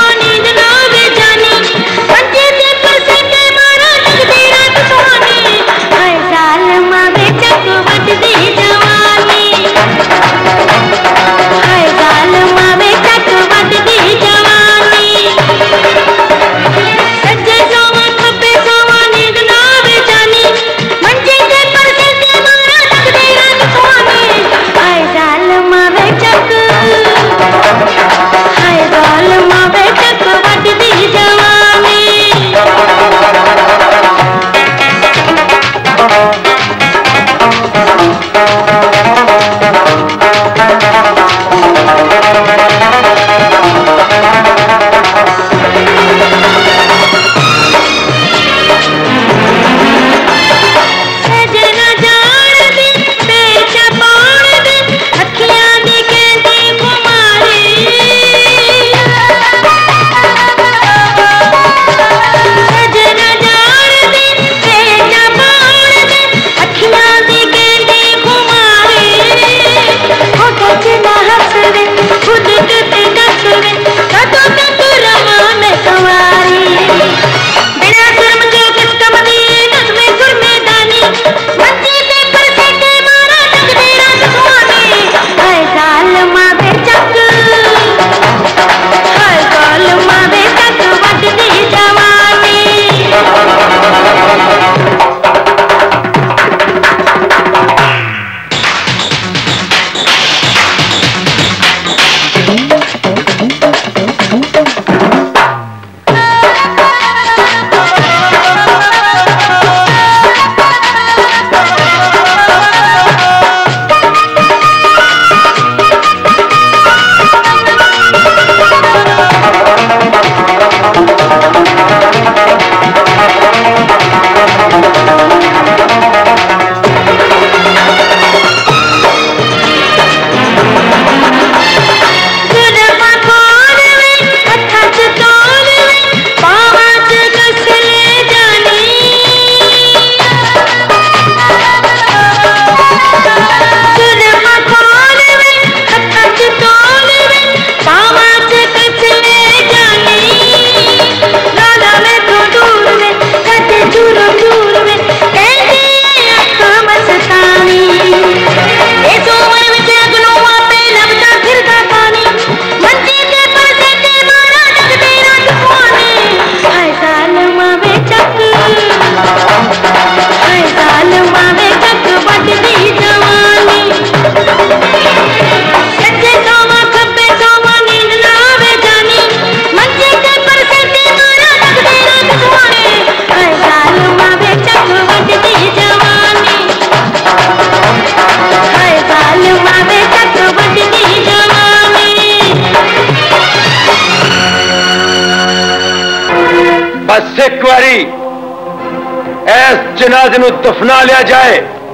ही इस जनाजे नूं दफना लिया जाए।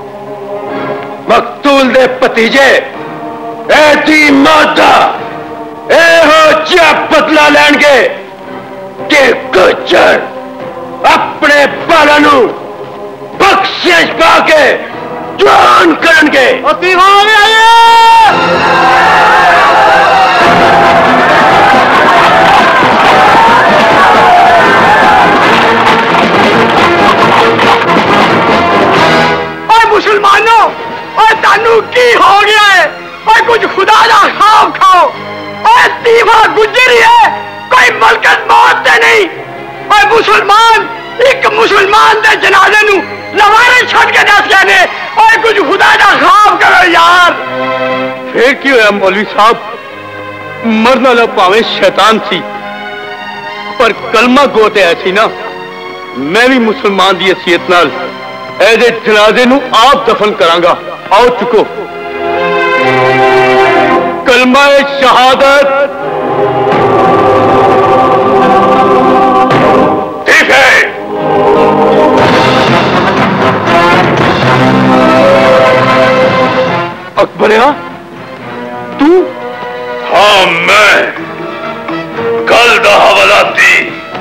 मकतूल दे भतीजे ऐसी माता एहो जिहा बदला लैणगे कि गुजर अपने बालां नूं बख्शिश पा के जवान करनगे। मुसलमानों और तानू की हो गया है? और कुछ खुदा का खाओ खाओ और तीवा गुजरी है, कोई मलकत मौत से नहीं। और मुसलमान एक मुसलमान के जनाजे नू लवारे छड़ के दस कहने और कुछ खुदा का खाओ करो यार। फिर की होया मौलवी साहब, मरना ला पावे शैतान सी पर कलमा गोते ऐसी ना। मैं भी मुसलमान की हैसियत नाल ऐसे जनाजे नू आप दफन करांगा। आओ चुको कलमा शहादत। ठीक है, अकबरिया तू? हाँ मैं। कल दा हवाला दी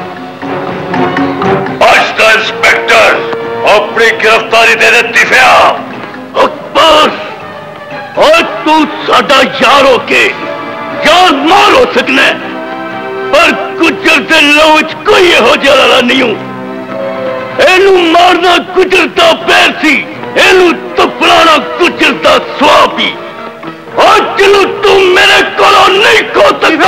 आज का इंस्पेक्टर अपनी गिरफ्तारी दे देती फिया। अकबर और तू साडा यार हो के यार मार हो सकना, पर गुजर दे लहू च कोई यहो जिहा नहीं हूं। एनू मारना गुजरता पैर सी, एनू तपड़ाना गुजरता स्वाब ही। और चलो तू मेरे को नहीं खो सकता।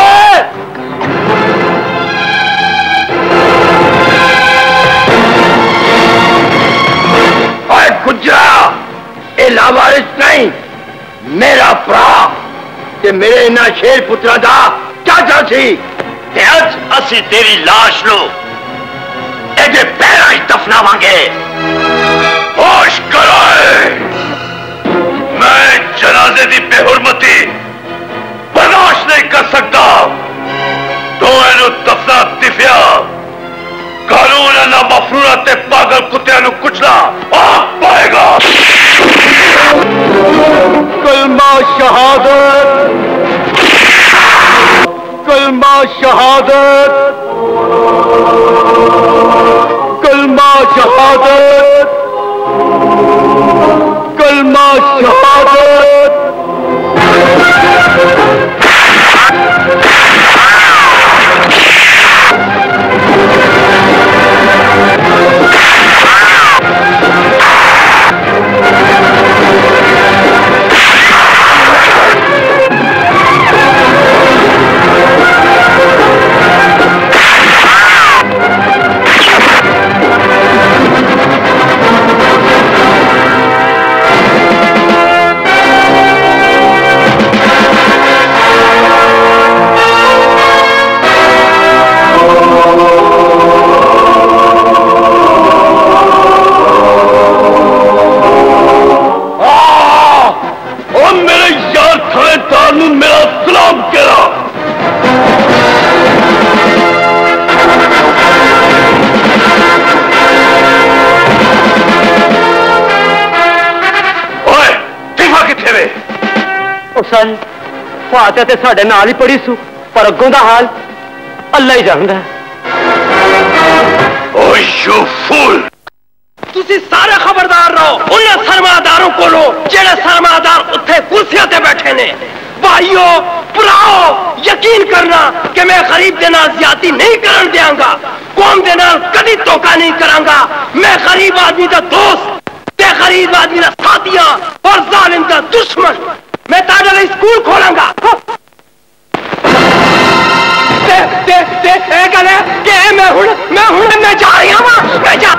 गुजरा ये लावारिस नहीं, मेरा भरा ते मेरे इन्हां शेर पुत्रा दा चाचा सी। ते अज असी तेरी लाश नो एदे पैरां च दफनावांगे। होश कराए, मैं जनाजे की बेहुरमती बर्दाश्त नहीं कर सकता। तो इनू दफना दिफिया कानून ना मफरूरा ते पागल कुत्तियां नू कुचला आप पाएगा। कलमा शहादत, कलमा शहादत, कलमा शहादत, कलमा शहादत। मेरा सलाम करा। ओए तीफा किथे वे? सन फातिहा ते साडे नाल ही पड़ी सू, पर अगों दा हाल अल्लाह ही जानदा। ओए यू फूल, तुसी सारे खबरदार रहो उन्हें सरमादारों को लो जेड़े सरमादार उत्थे कुर्सियां ते बैठे ने। भाइयों भराओ, यकीन करना कि मैं गरीब दे नाल ज्यादती नहीं करन देंगा, कौम दे नाल कदी धोखा नहीं करांगा। मैं गरीब आदमी दा दोस्त ते गरीब आदमी दा साथिया और जालिम दा दुश्मन। मैं ताड़े लिए स्कूल खोलांगा। ते ते ते ए गल है कि मैं हुण मैं हुण मैं जा रही हूं, मैं जा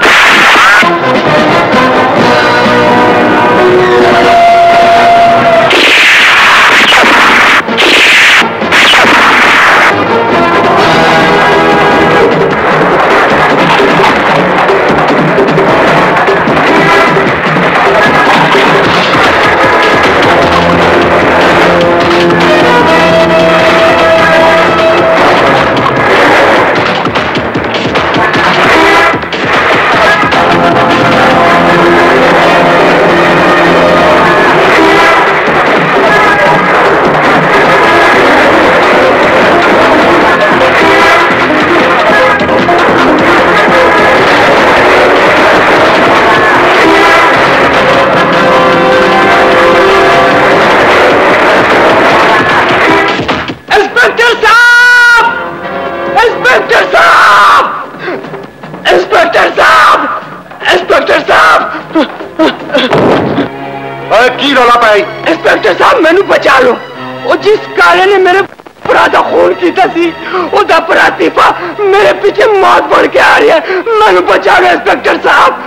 की रौला पाई? इंस्पेक्टर साहब मैनू बचा लो। वो जिस काले ने मेरे भरा दा खून कीता सी ओदा प्रातिफा मेरे पीछे मौत बढ़ के आ रही है। मैनू बचा लो इंस्पेक्टर साहब।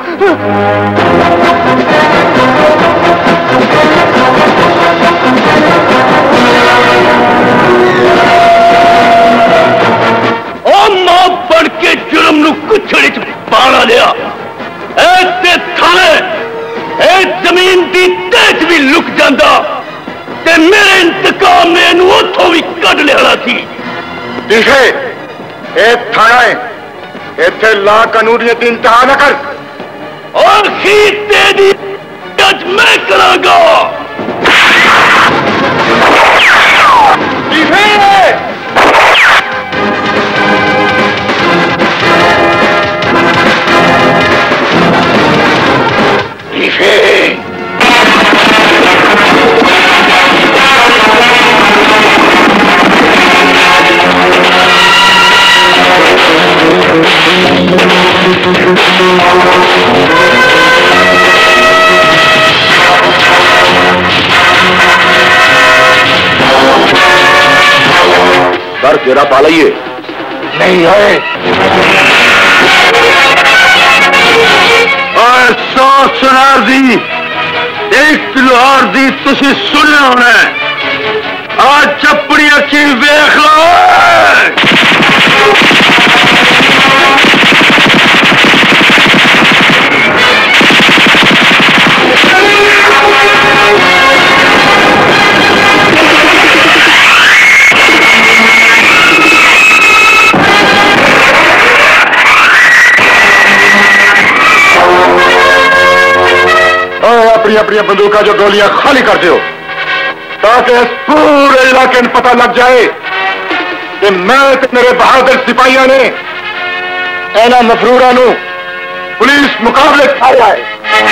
ओ मौत बढ़ के जुर्म नू कुछड़ी च पाला लिया। ऐसे थाने ए जमीन दी तेज भी लुक जांदा ते मेरे इंतकाम ने इनू उथों भी कढ लिया थी। दिखे ए थाना है, इत्थे ला कानूनियत की इंतहा न कर। और खीर तेरी जज मैं करांगा। दिखे सर तेरा पालाइए नहीं है। और सौ सुनार दी एक लाहौर दी तुसी सुनना होना आज चपड़ी अखी वेख लो। अपनी अपनी बंदूका जो गोलियां खाली कर दो ताकि इस पूरे इलाके में पता लग जाए कि मैं ते मेरे बहादुर सिपाहियों ने एना मफरूरा नू पुलिस मुकाबले खाया है।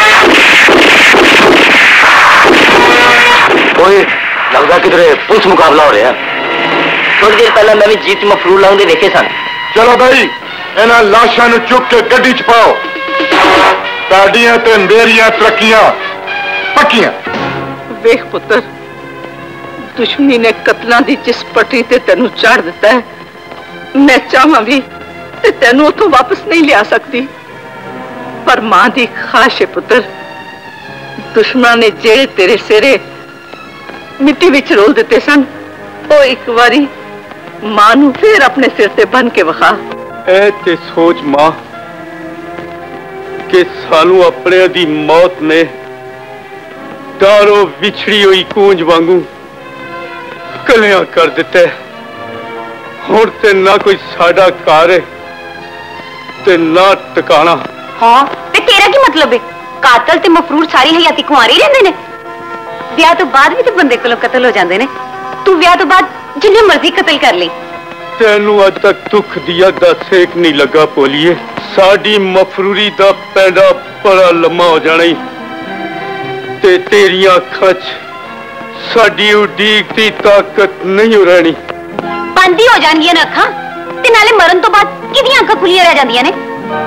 कोई लगता किधरे पुलिस मुकाबला हो रहा है। थोड़ी देर पहले मैं भी जीत मफरूर लाउंदे देखे सन। चलो भाई इन्हां लाशां नू चुक के गड्डी च पाओ। साडियां ते मेरियां तरक्कियां पक्कियां। वेख पुत्र दुश्मनी ने कतलों की जिस पटरी ते तेनू चाड़ दिता है, मैं चाहां भी ते तेनू उथों वापस नहीं लिया सकती। पर मां की ख्वाहिश है पुत्र, दुश्मन ने जेड़े तेरे सिरे मिट्टी विच रोल दिते सन वो एक बारी मां नू फिर अपने सिर ते बन के विखा। ऐ ते सोच मां कि सानू अपने दी मौत ने डारो विछड़ी हुई कूंज वांगू कलियां कर दिते। हुण ते ना कोई साडा कार है ते ना टिकाना। हाँ ते तेरा की मतलब है? कातल ते मफरूर सारी हयाती कुंवारे ही रहंदे ने। ब्याह तो बाद भी तो बंदे कोलों कतल हो जांदे ने। तू ब्याह तो बाद जिन्ने मर्जी कतल कर ले। तेनू अज तक दुख दिया दा सेक नहीं लगा पोलिए। साडी मफरूरी दा पैंडा बड़ा लम्मा हो जाना ही ते तेरियां अखां च साडी उडीक दी ताकत नहीं हो रहनी। बंद ही हो जाणगियां ने अखां ते नाले मरण तो बाद किदियां अखां खुलियां रह जांदियां ने।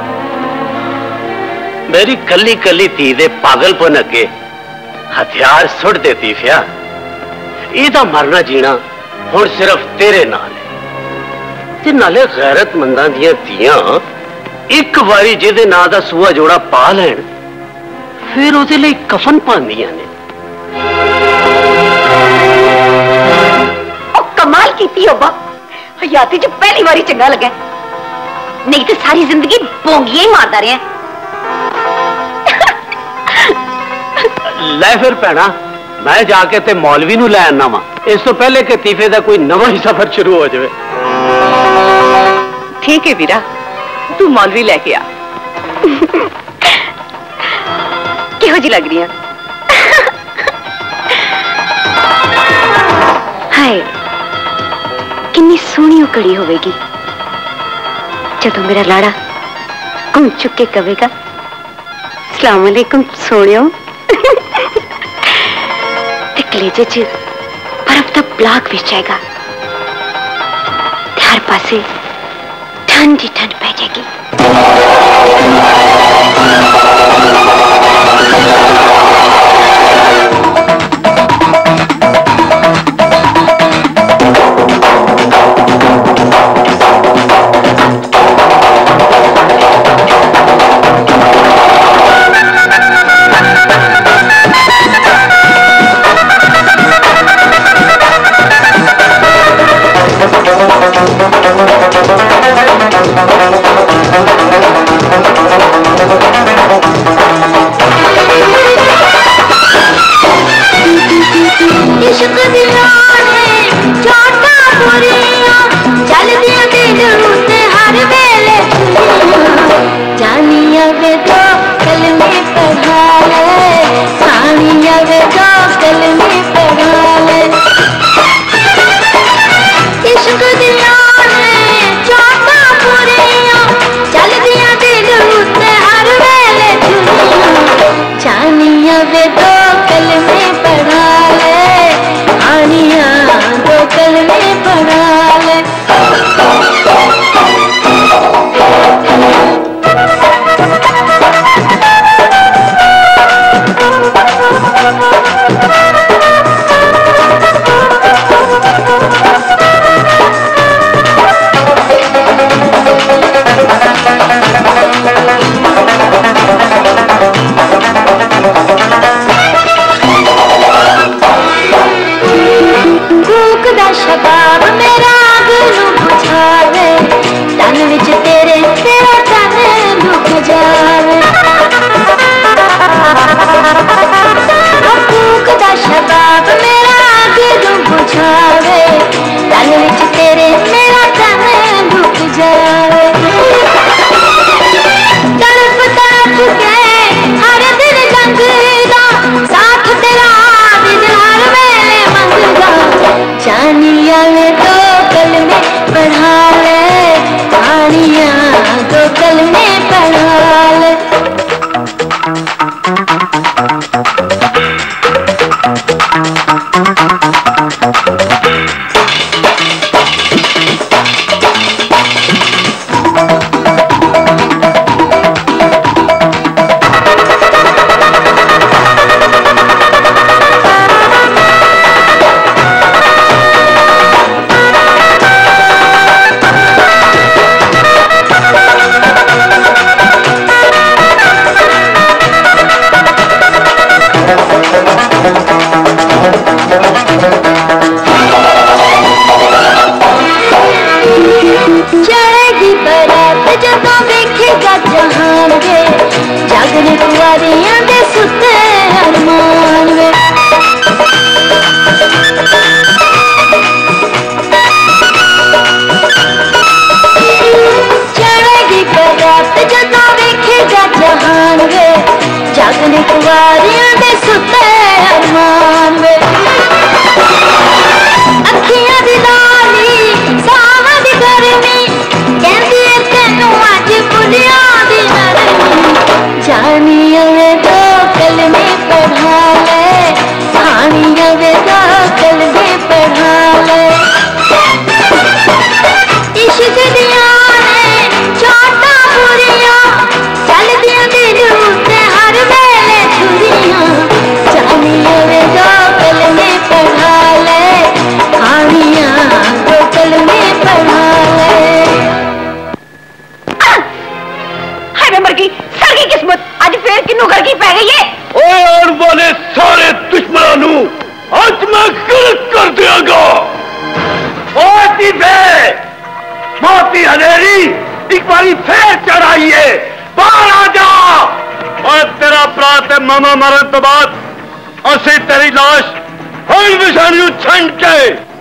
मेरी कली कली धी दे पागलपन अगे हथियार सुट देती फिया। इहदा मरना जीना हुण सिर्फ तेरे नाल है ते नाले गैरतमंदां दियां धीआं एक बारी जिहदे नां दा सूआ जोड़ा पा लैण फिर उहदे लई कफन पांदियां ने। ओ कमाल कीती हो बा, हयाती च पहली बारी चंगा लगा, नहीं तो सारी जिंदगी बोंगियां ही मारदा रहा। लै फिर भैणा मैं जाके ते मौलवी नू लै आना वा, इस तो पहले कि तीफे दा कोई नवा ही सफर शुरू हो जाए। ठीक है वीरा, तू मौलवी लेके आ। किहो जी लग रही है? हाय कितनी सोहनी कड़ी होवेगी जदों मेरा लाड़ा घूम चुक के कहेगा अस्सलाम वालेकुम सोनियो। ते कलेजे च बर्फ का ब्लाक विच जाएगा, हर पासे ठंडी ठंड पै जाएगी। अपने कुवारियों दे सुते अरमान वे अखियां दी लाली सावां दी गर्मी कहंदी ऐ तैनू अज बुलियां दी नरमी जानिया वे दो कलमे पढ़ा ले सानिया वे दो कलमे पढ़ा ले इश्क दिया ने चोटा बुरिया चल दिया दिल उते हर वेले छुरियां जानिया वे दो कलमे पढ़ा ले कहानियां दो कलमे पढ़ा ले हाय मैं मर गई सड़ गई किस्मत आज फिर किन्नू घर की पै गई है और वाले सारे दुश्मनों आज मैं गलत कर दियागा मोती हनेरी एक बारी फिर चढ़ाइए बाहर आ जा और तेरा प्रात मामा मरण तो बाद असी तेरी लाश हर विषाणु छंड के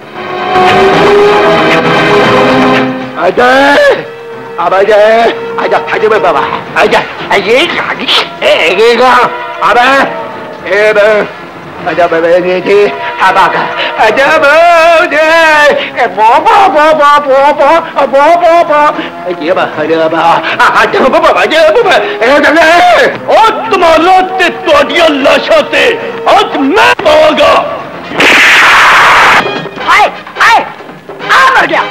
अजय अब अजय आजा आजा बाबा आजा ये एगेगा अबे ए आजा बाबा जी जी आबा का आजा बाबा ए बाबा बाबा बाबा बाबा बाबा ये बाबा बाबा आजा बाबा आजा बाबा ए जगह ओ तुम्हारा ते तोड़िया लाशा ते आज मैं पाऊंगा हाय हाय आ मर गया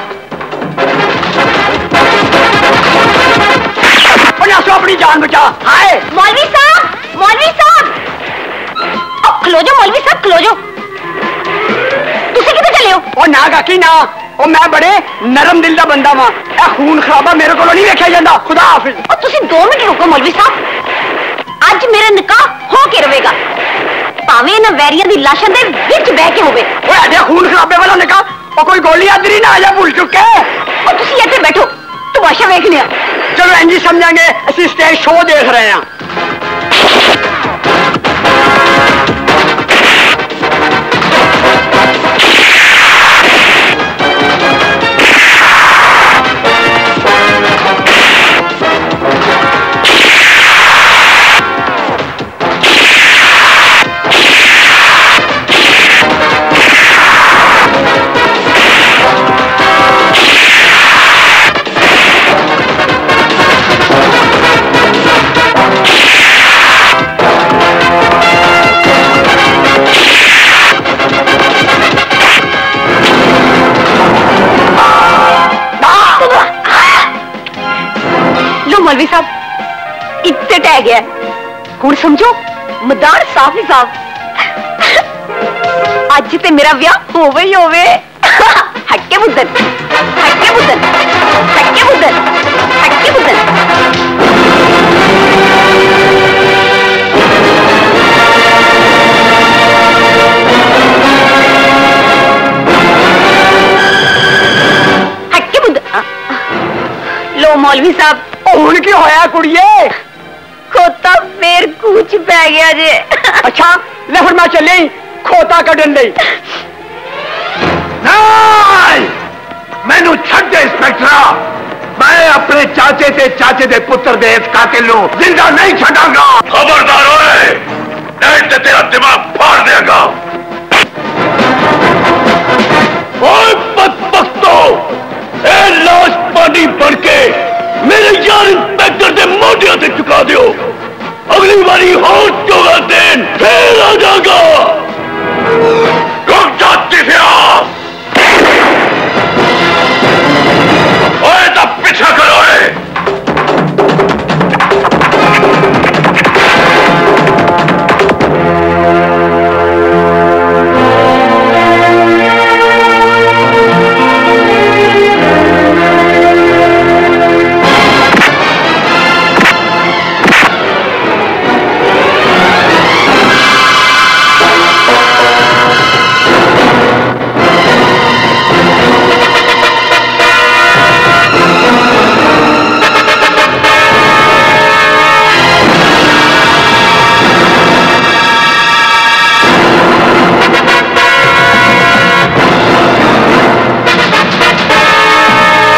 अपनी जान बचा हाय मौलवी साहब मौलवी साहब खलो जो मौलवी साहब खलो जो तुसी किथे चले हो ओ ना काकी ना ओ मैं बड़े नरम दिल दा बंदा वां ए खून खराबा मेरे कोलों नहीं वेखिया जांदा खुदा हाफिज ओ तुसी दो मिनट रुको मौलवी साहब आज मेरा निकाह हो के रहेगा भावें इन वैरियां दी लाशां दे विच बह के होवे ओ अडे खून खराबे वाला निकाह ओ कोई गोली आदरी ना आ जा भूल चुके ओ तुसी इत्थे बैठो तमाशा वेख लिया चलो इंजी समझांगे असि स्टेज शो देख रहे हैं मौलवी साहब इतने टह गया हुण समझो मैदान साफ ही साफ अज ते मेरा ब्याह होवे ही होवे हटके बुद्धन हटके बुद्धन हटके बुद्धन हटके बुद्धन हटके बुद्धन लो मौलवी साहब हुण की होया कुड़िए खोता फिर कूच पै गया जे अच्छा ले फिर मैं चले खोता कढ़न दे मैनू छड़ दे इंस्पेक्टरा मैं अपने चाचे ते चाचे दे पुत्र दे इस कातिल नू जिंदा नहीं छड़ांगा खबरदार होए नहीं तो तेरा दिमाग फाड़ देगा ओए बदबख्तो ए लाश पानी भर के मेरे यार इंस्पेक्टर के मोटिया से चुका दो अगली बारी और चौगा दिन फिर आ जाएगा रुक जाती ओए तब पीछा करो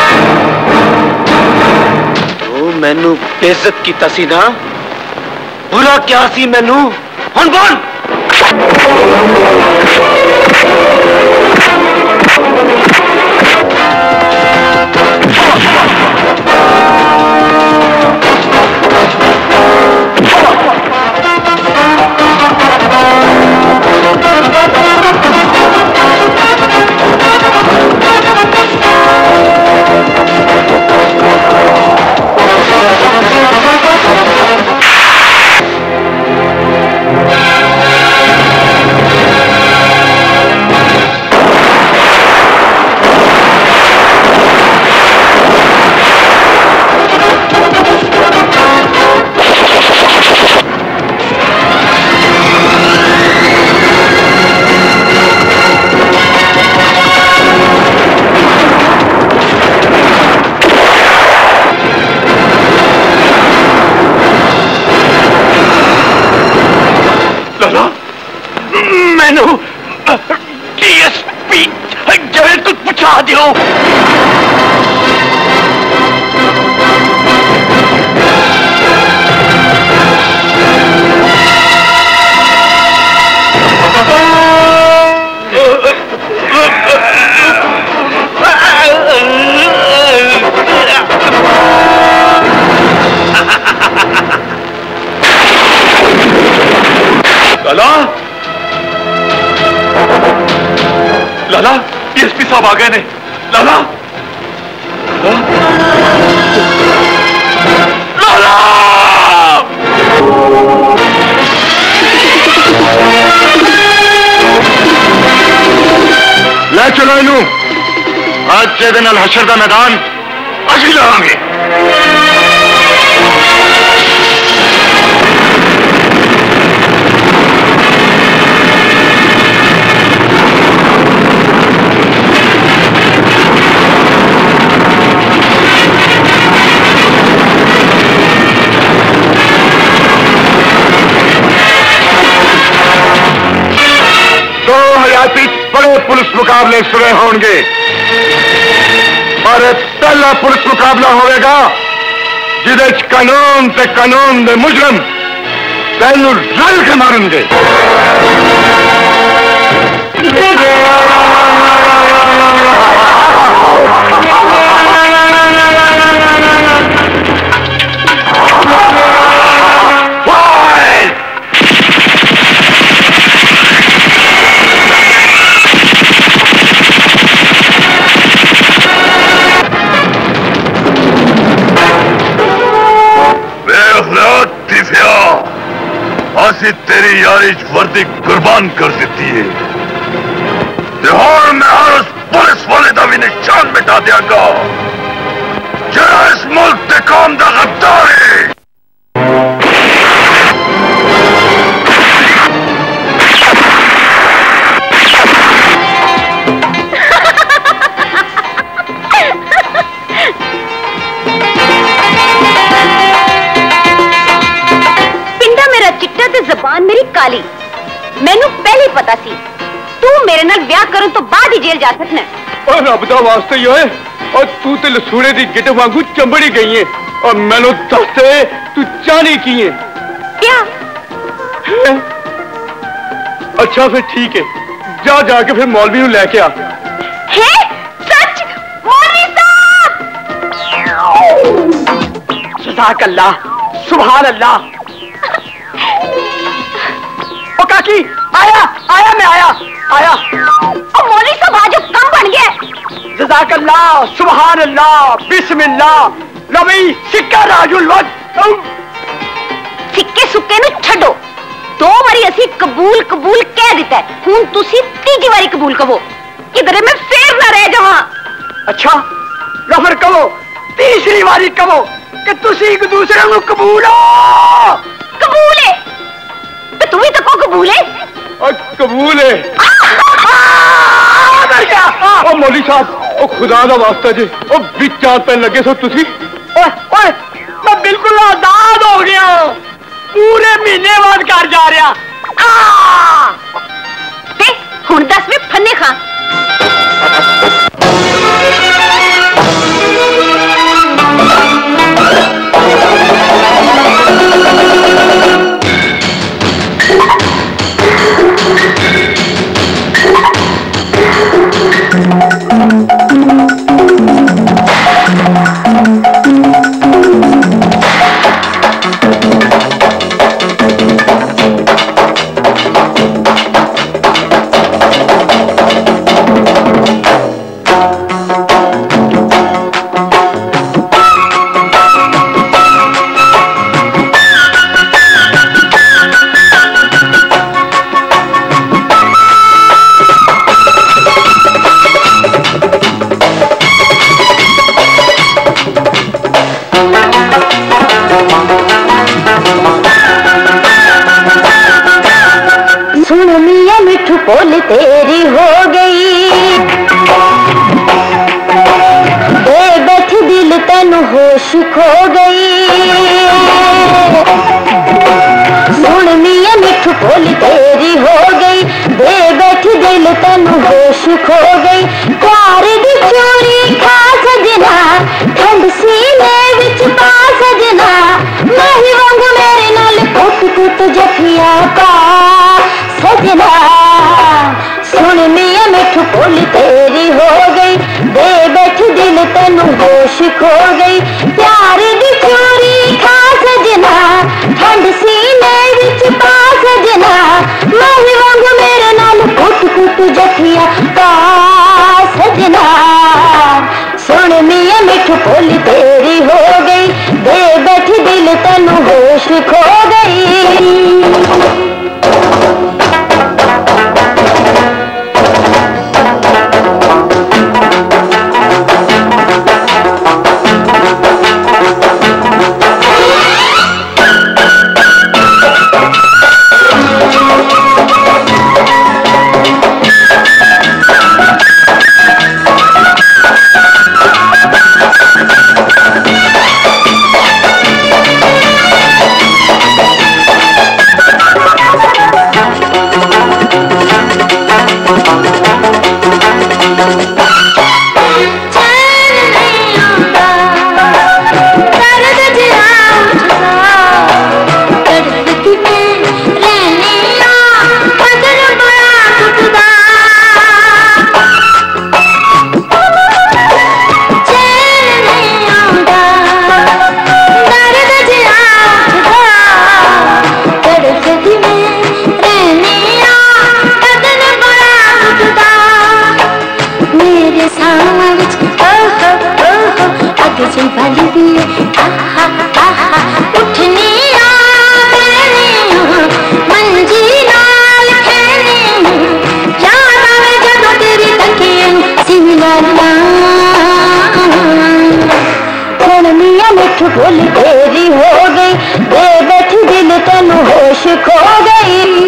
मैनू बेइज्जत कीता सी ना बुरा क्या सी मैनू हुण बोल। डीएसपी जवेद को पूछा दियो। लाला लाला डीएसपी साहब आ गए ने। लाला लाला ले चलो इनू आज के दिन हशर का मैदान असी लावांगे। बड़े पुलिस मुकाबले सुने होंगे पर पहला पुलिस मुकाबला होगा जिदे कानून ते कानून दे मुजरम तेनू रल के मारेंगे। असी तेरी यारी वर्दी कुर्बान कर देती है। त्योहार में हर उस पुलिस वाले का भी निशान मिटा देगा जरा इस मुल्क के कौम का गद्दार है। जबान मेरी काली मैनू पहले पता सी तू मेरे नाल ब्याह करन तो बाद ही जेल जा सकना। और रब दा वास्ते ही होए और तू ते लसूड़े दी गिट वांगू चंबड़ी गई है और मैनू दस दे तू चाहनी की है क्या है? अच्छा फिर ठीक है जा जाके फिर मौलवी नू लेके आ। है सच मौलवी साहब सुभान अल्लाह सुभान अल्लाह। ओ काकी आया आया मैं आया आया। ओ मौलवी साहब आज कम बन गया। जज़ाकल्लाह सुभान अल्लाह बिस्मिल्लाह। लो भाई सिक्का राजुल वक्त सिक्के सुक्के नु छड़ो दो बारी असी कबूल कबूल कह दिता है हुन तुसी तीजी बारी कबूल कहो किधरे मैं फेर ना रह जावां। अच्छा लो फिर कहो तीसरी बारी कहो कि तुसी एक दूसरे को कबूल हो। कबूल है तो तू भी तो को कबूल है। और कबूल है ओ मौलवी साहब ओ खुदा दा वास्ता जी ओ बिच चार पैन लगे सो तुसी। ओए ओए मैं बिल्कुल आजाद हो गया पूरे महीने बाद घर जा रहा। ते हुन दस में फन्ने खा। कुट जफिया का सजना, सुन मिया मिठू बोल तेरी हो गई, दे बैठ दिल तेनू होश खो गई, प्यार दी चोरी खा सजना, ठंड सीने विच पा सजना, माही वांग मेरे नाल कुट कुट जफिया का सजना, सुन मिया मिठू बोल तेरी हो गई, दे बैठ दिल तेनू होश खो गई। बोल तेरी हो गई, दे बैठ दिल तेनू होश खो गई।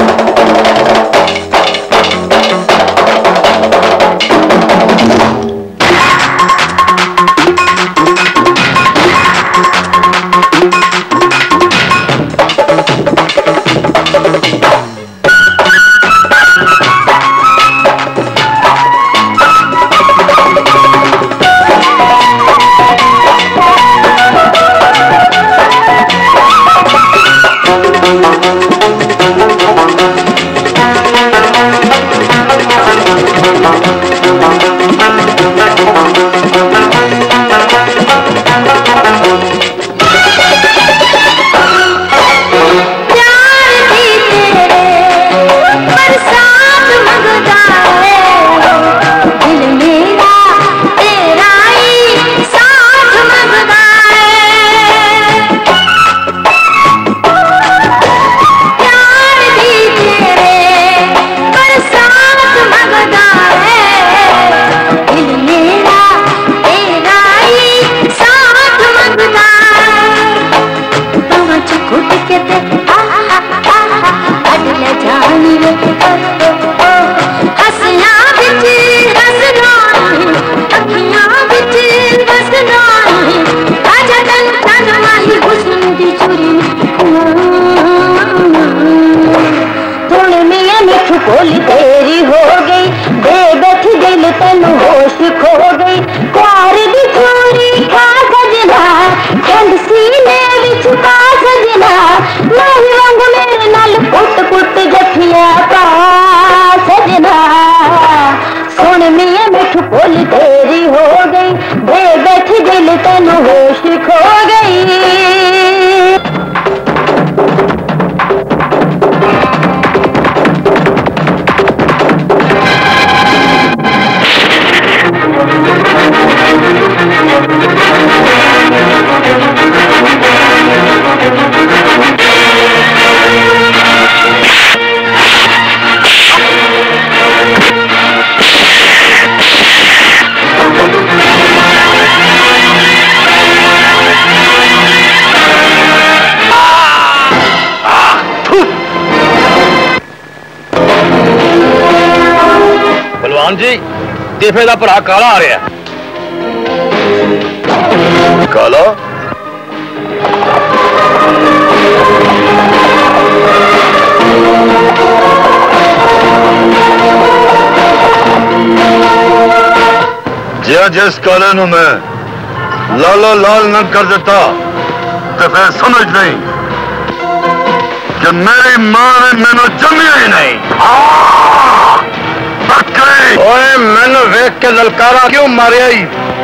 बोल तेरी हो गई, दे बैठ दिल तेनू होश खो गई, प्यार दी चोरी खा सजना, ठंड सीने विच पा सजना, माही वांग मेरे नाल कुट कुट जफिया पा सजना, सुन मिया मिठू बोल तेरी हो गई, दे बैठ दिल तेनू होश खो गई। जी तेफे का भरा काला आ रहा। काला जे जिस काले नू मैं लालो लाल न कर देता तो फिर समझ नहीं कि मेरी मां ने मैनू जमिया ही नहीं। ओए मैनू वेख के ललकारा क्यों मारिया ही?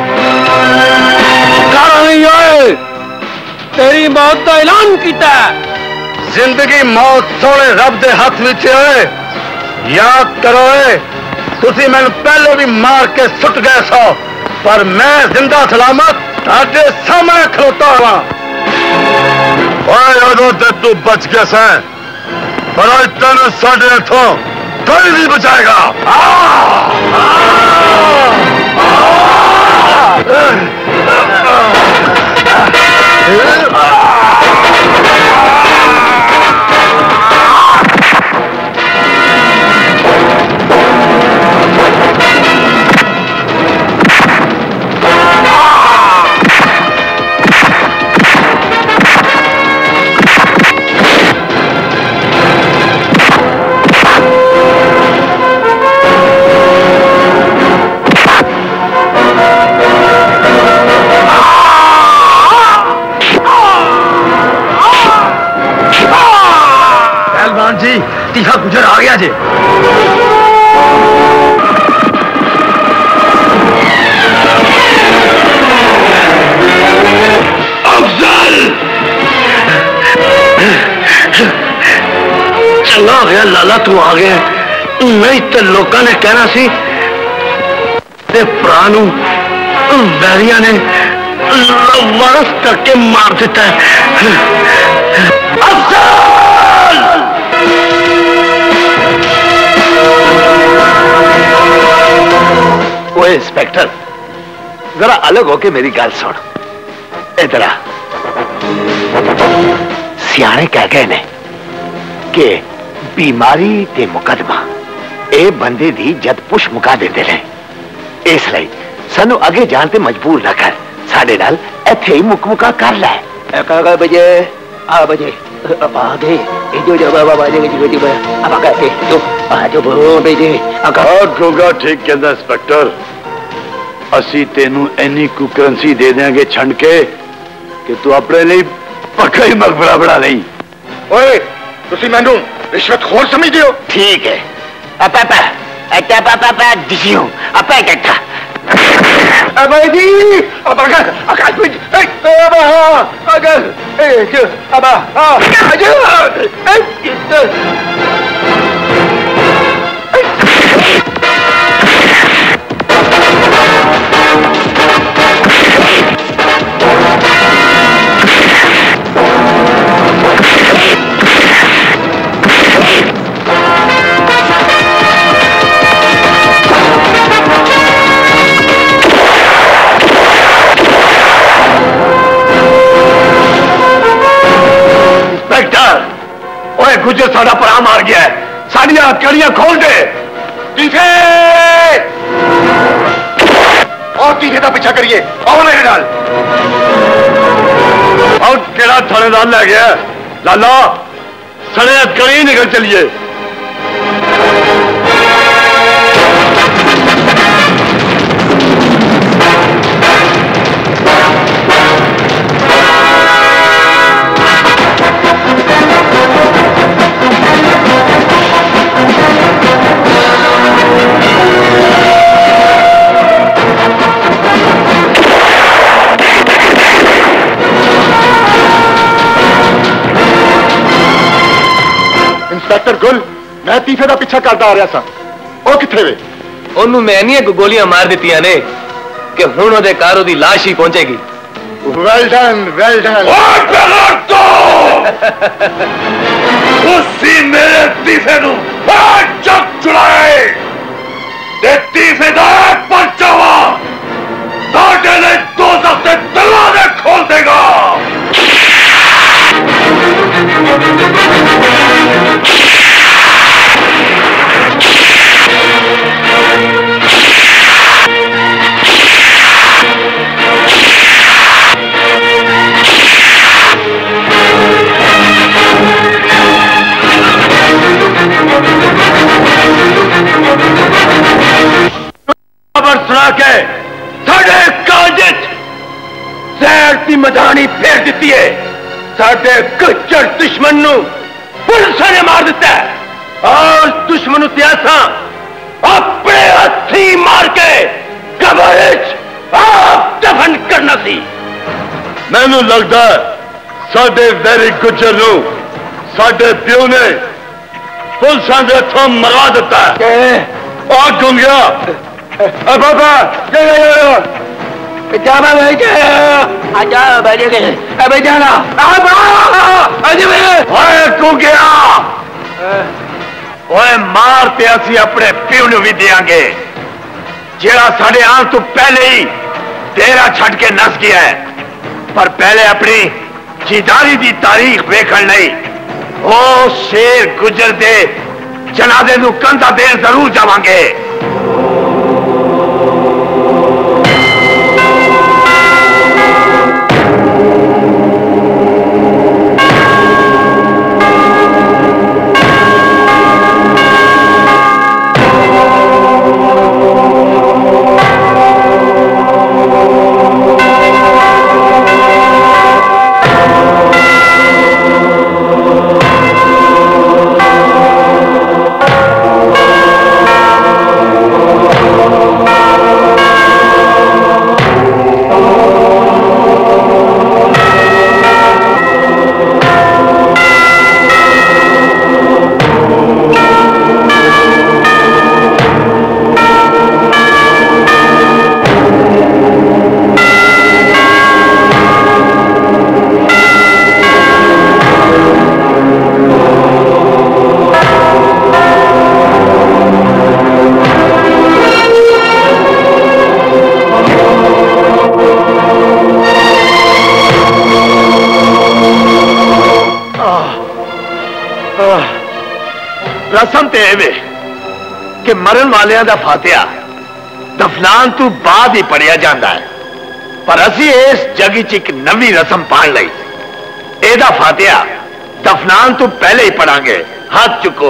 ललकारा नहीं ओए, तेरी मौत का ऐलान किया। जिंदगी मौत सोने रब दे हाथ विच है। याद करो तुसी मैनू पहले भी मार के सुट गए सो, पर मैं जिंदा सलामत तुहाडे सामने खलोता हुआ। उदों ते तू बच गया सै, पर आज तेन साडे हथों कोई नहीं बचाएगा। जी तीखा गुजर आ गया जी। अफजल चंगा हो गया लाला तू आ गया, नहीं तो लोगों ने कहना सी ते भरा नू वैरिया ने वारस करके मार दिता है। अफजल ओए इंस्पेक्टर जरा अलग होके मेरी गल सुन। इधर आ, सियाने कह गए ने कि बीमारी ते मुकदमा ए बंदे दी जद पुश मुका देते रहे, इसलिए सानू अगे जान ते मजबूर न कर, साडे नाल इत्थे ही मुक मुका कर लै। कागा बजे आ बजे आगे जो जो बाबा बाजे की बेटी बा अब कहते जो आ जो बो बेजे अका गोगा ठीक कहंदा इंस्पेक्टर, असी तेनू इन्नी कु करेंसी दे देंगे छंड के कि तू अपने लिए पक्का ही मकबरा बना नहीं। ओए तुसी मैनू रिश्वतखोर समझदे हो? ठीक है अपा अपा अच्छा पापा पा दिसियो अपा इकट्ठा अबे जी अब अगर आकाश में ए अब अगर ए जो अब हां अजो गुजर साड़ा परा मार गया है, साड़ियां कड़ियां खोल दे। तीफे और तीफे का पीछा करिए, आओ मेरे नाल। और केड़ा थानेदार ले गया लाला, सड़े कड़ी निकल चलिए। इंस्पेक्टर गुल, मैं तीफे का पीछा करता आ रहा था, वो किथे वे? ओनू मैं नहीं गोलियां मार दित्तियां ने कि हुण ओदे घर ओदी लाश ही पहुंचेगी। Well done, well done. उसी मेरे तीफे नू चक चुड़ाए ते तीफे दा पंचावा साडे ने दो सफ्ते दरवाजे खोल देगा। खबर सुना के साढ़े कांजित जहर की मदानी फेर दी है, साढ़े कच्चर दुश्मन नू पुलिस ने मार दिता है और दुश्मन त्यासा अपने हथी मार के कबर आप दफन करना सी। मैनू लगता है साडे वैरी गुजर नू साडे प्यो ने पुलिसां दे हथों मरवा दिता है। आ गुंगिया बाबा जाना आजा बैठे गए अबे जाना गुंगिया ओए मार ते असी अपने प्यो नू भी देंगे जेड़ा साढ़े आने तो पहले ही तेरा छड़ के नस गया है। पर पहले अपनी जीदारी की तारीख वेखण नहीं ओ शेर गुजर दे जनादे नू कंधा देन जरूर जावांगे। रसम ते एवे कि मरण वालियां दा फातिहा दफनान तो बाद ही पढ़िया जाता है पर असी इस जगह च एक नवी रसम पाण लई एदा फातिहा दफनान तो पहले ही पढ़ांगे। हाथ चुको।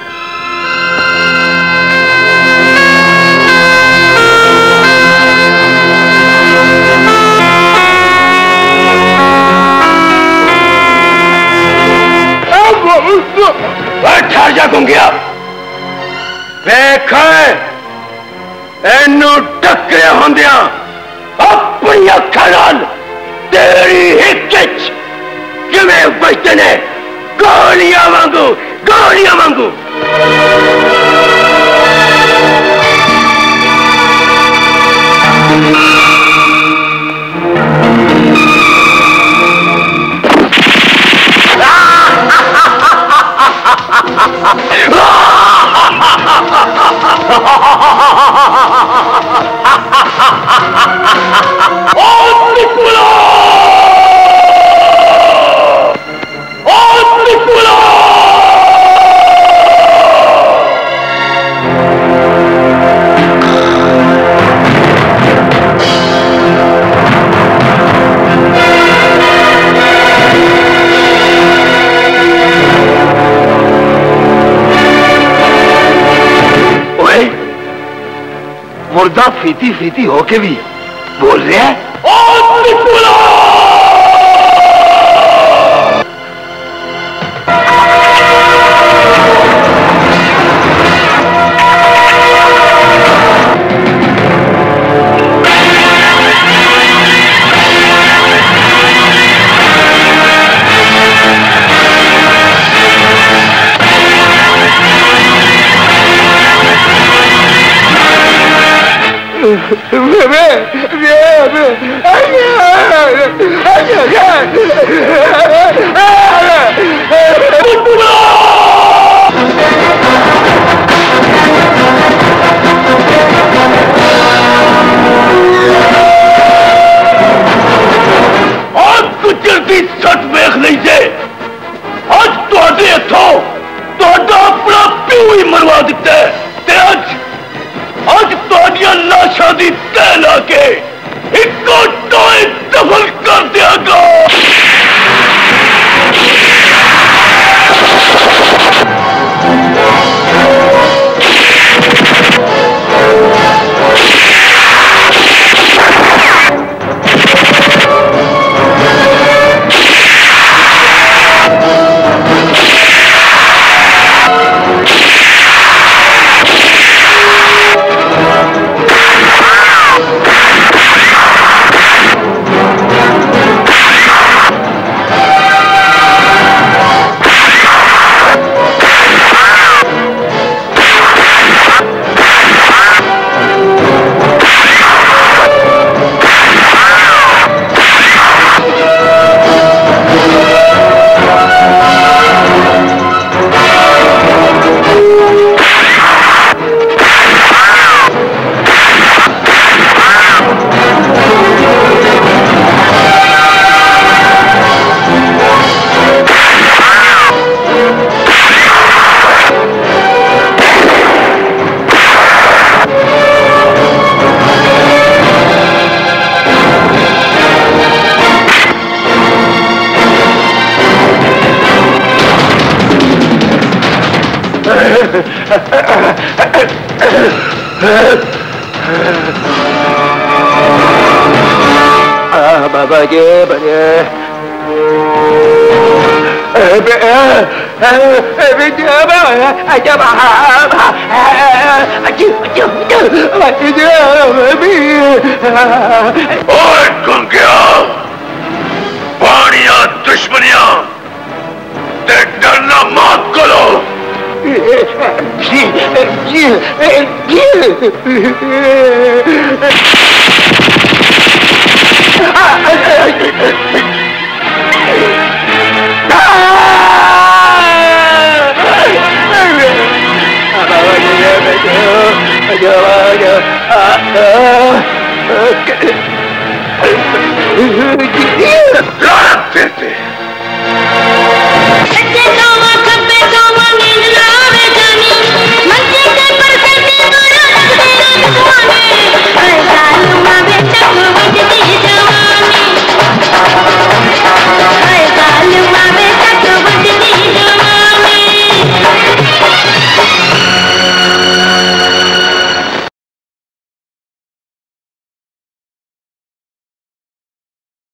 ठहर जा गुंगिया वेख एनू टकरे होंदिया अपनी अखां नाल तेरी हिक च किवें बजदे ने गोलियां वांगू गोलियां वांगू। मुर्दा फीती फीती होके भी बोल रहे हैं सच वेख लीजिए अज तुहाडे हथों तुहाडा अपना प्यो ही मरवा दिता है अज अज तुहाडियां लाशां दी तह ला के इको टोए दफन कर दियागा। बाबा जी बड़े गंगिया पानिया दुश्मनिया ते डरना मत करो।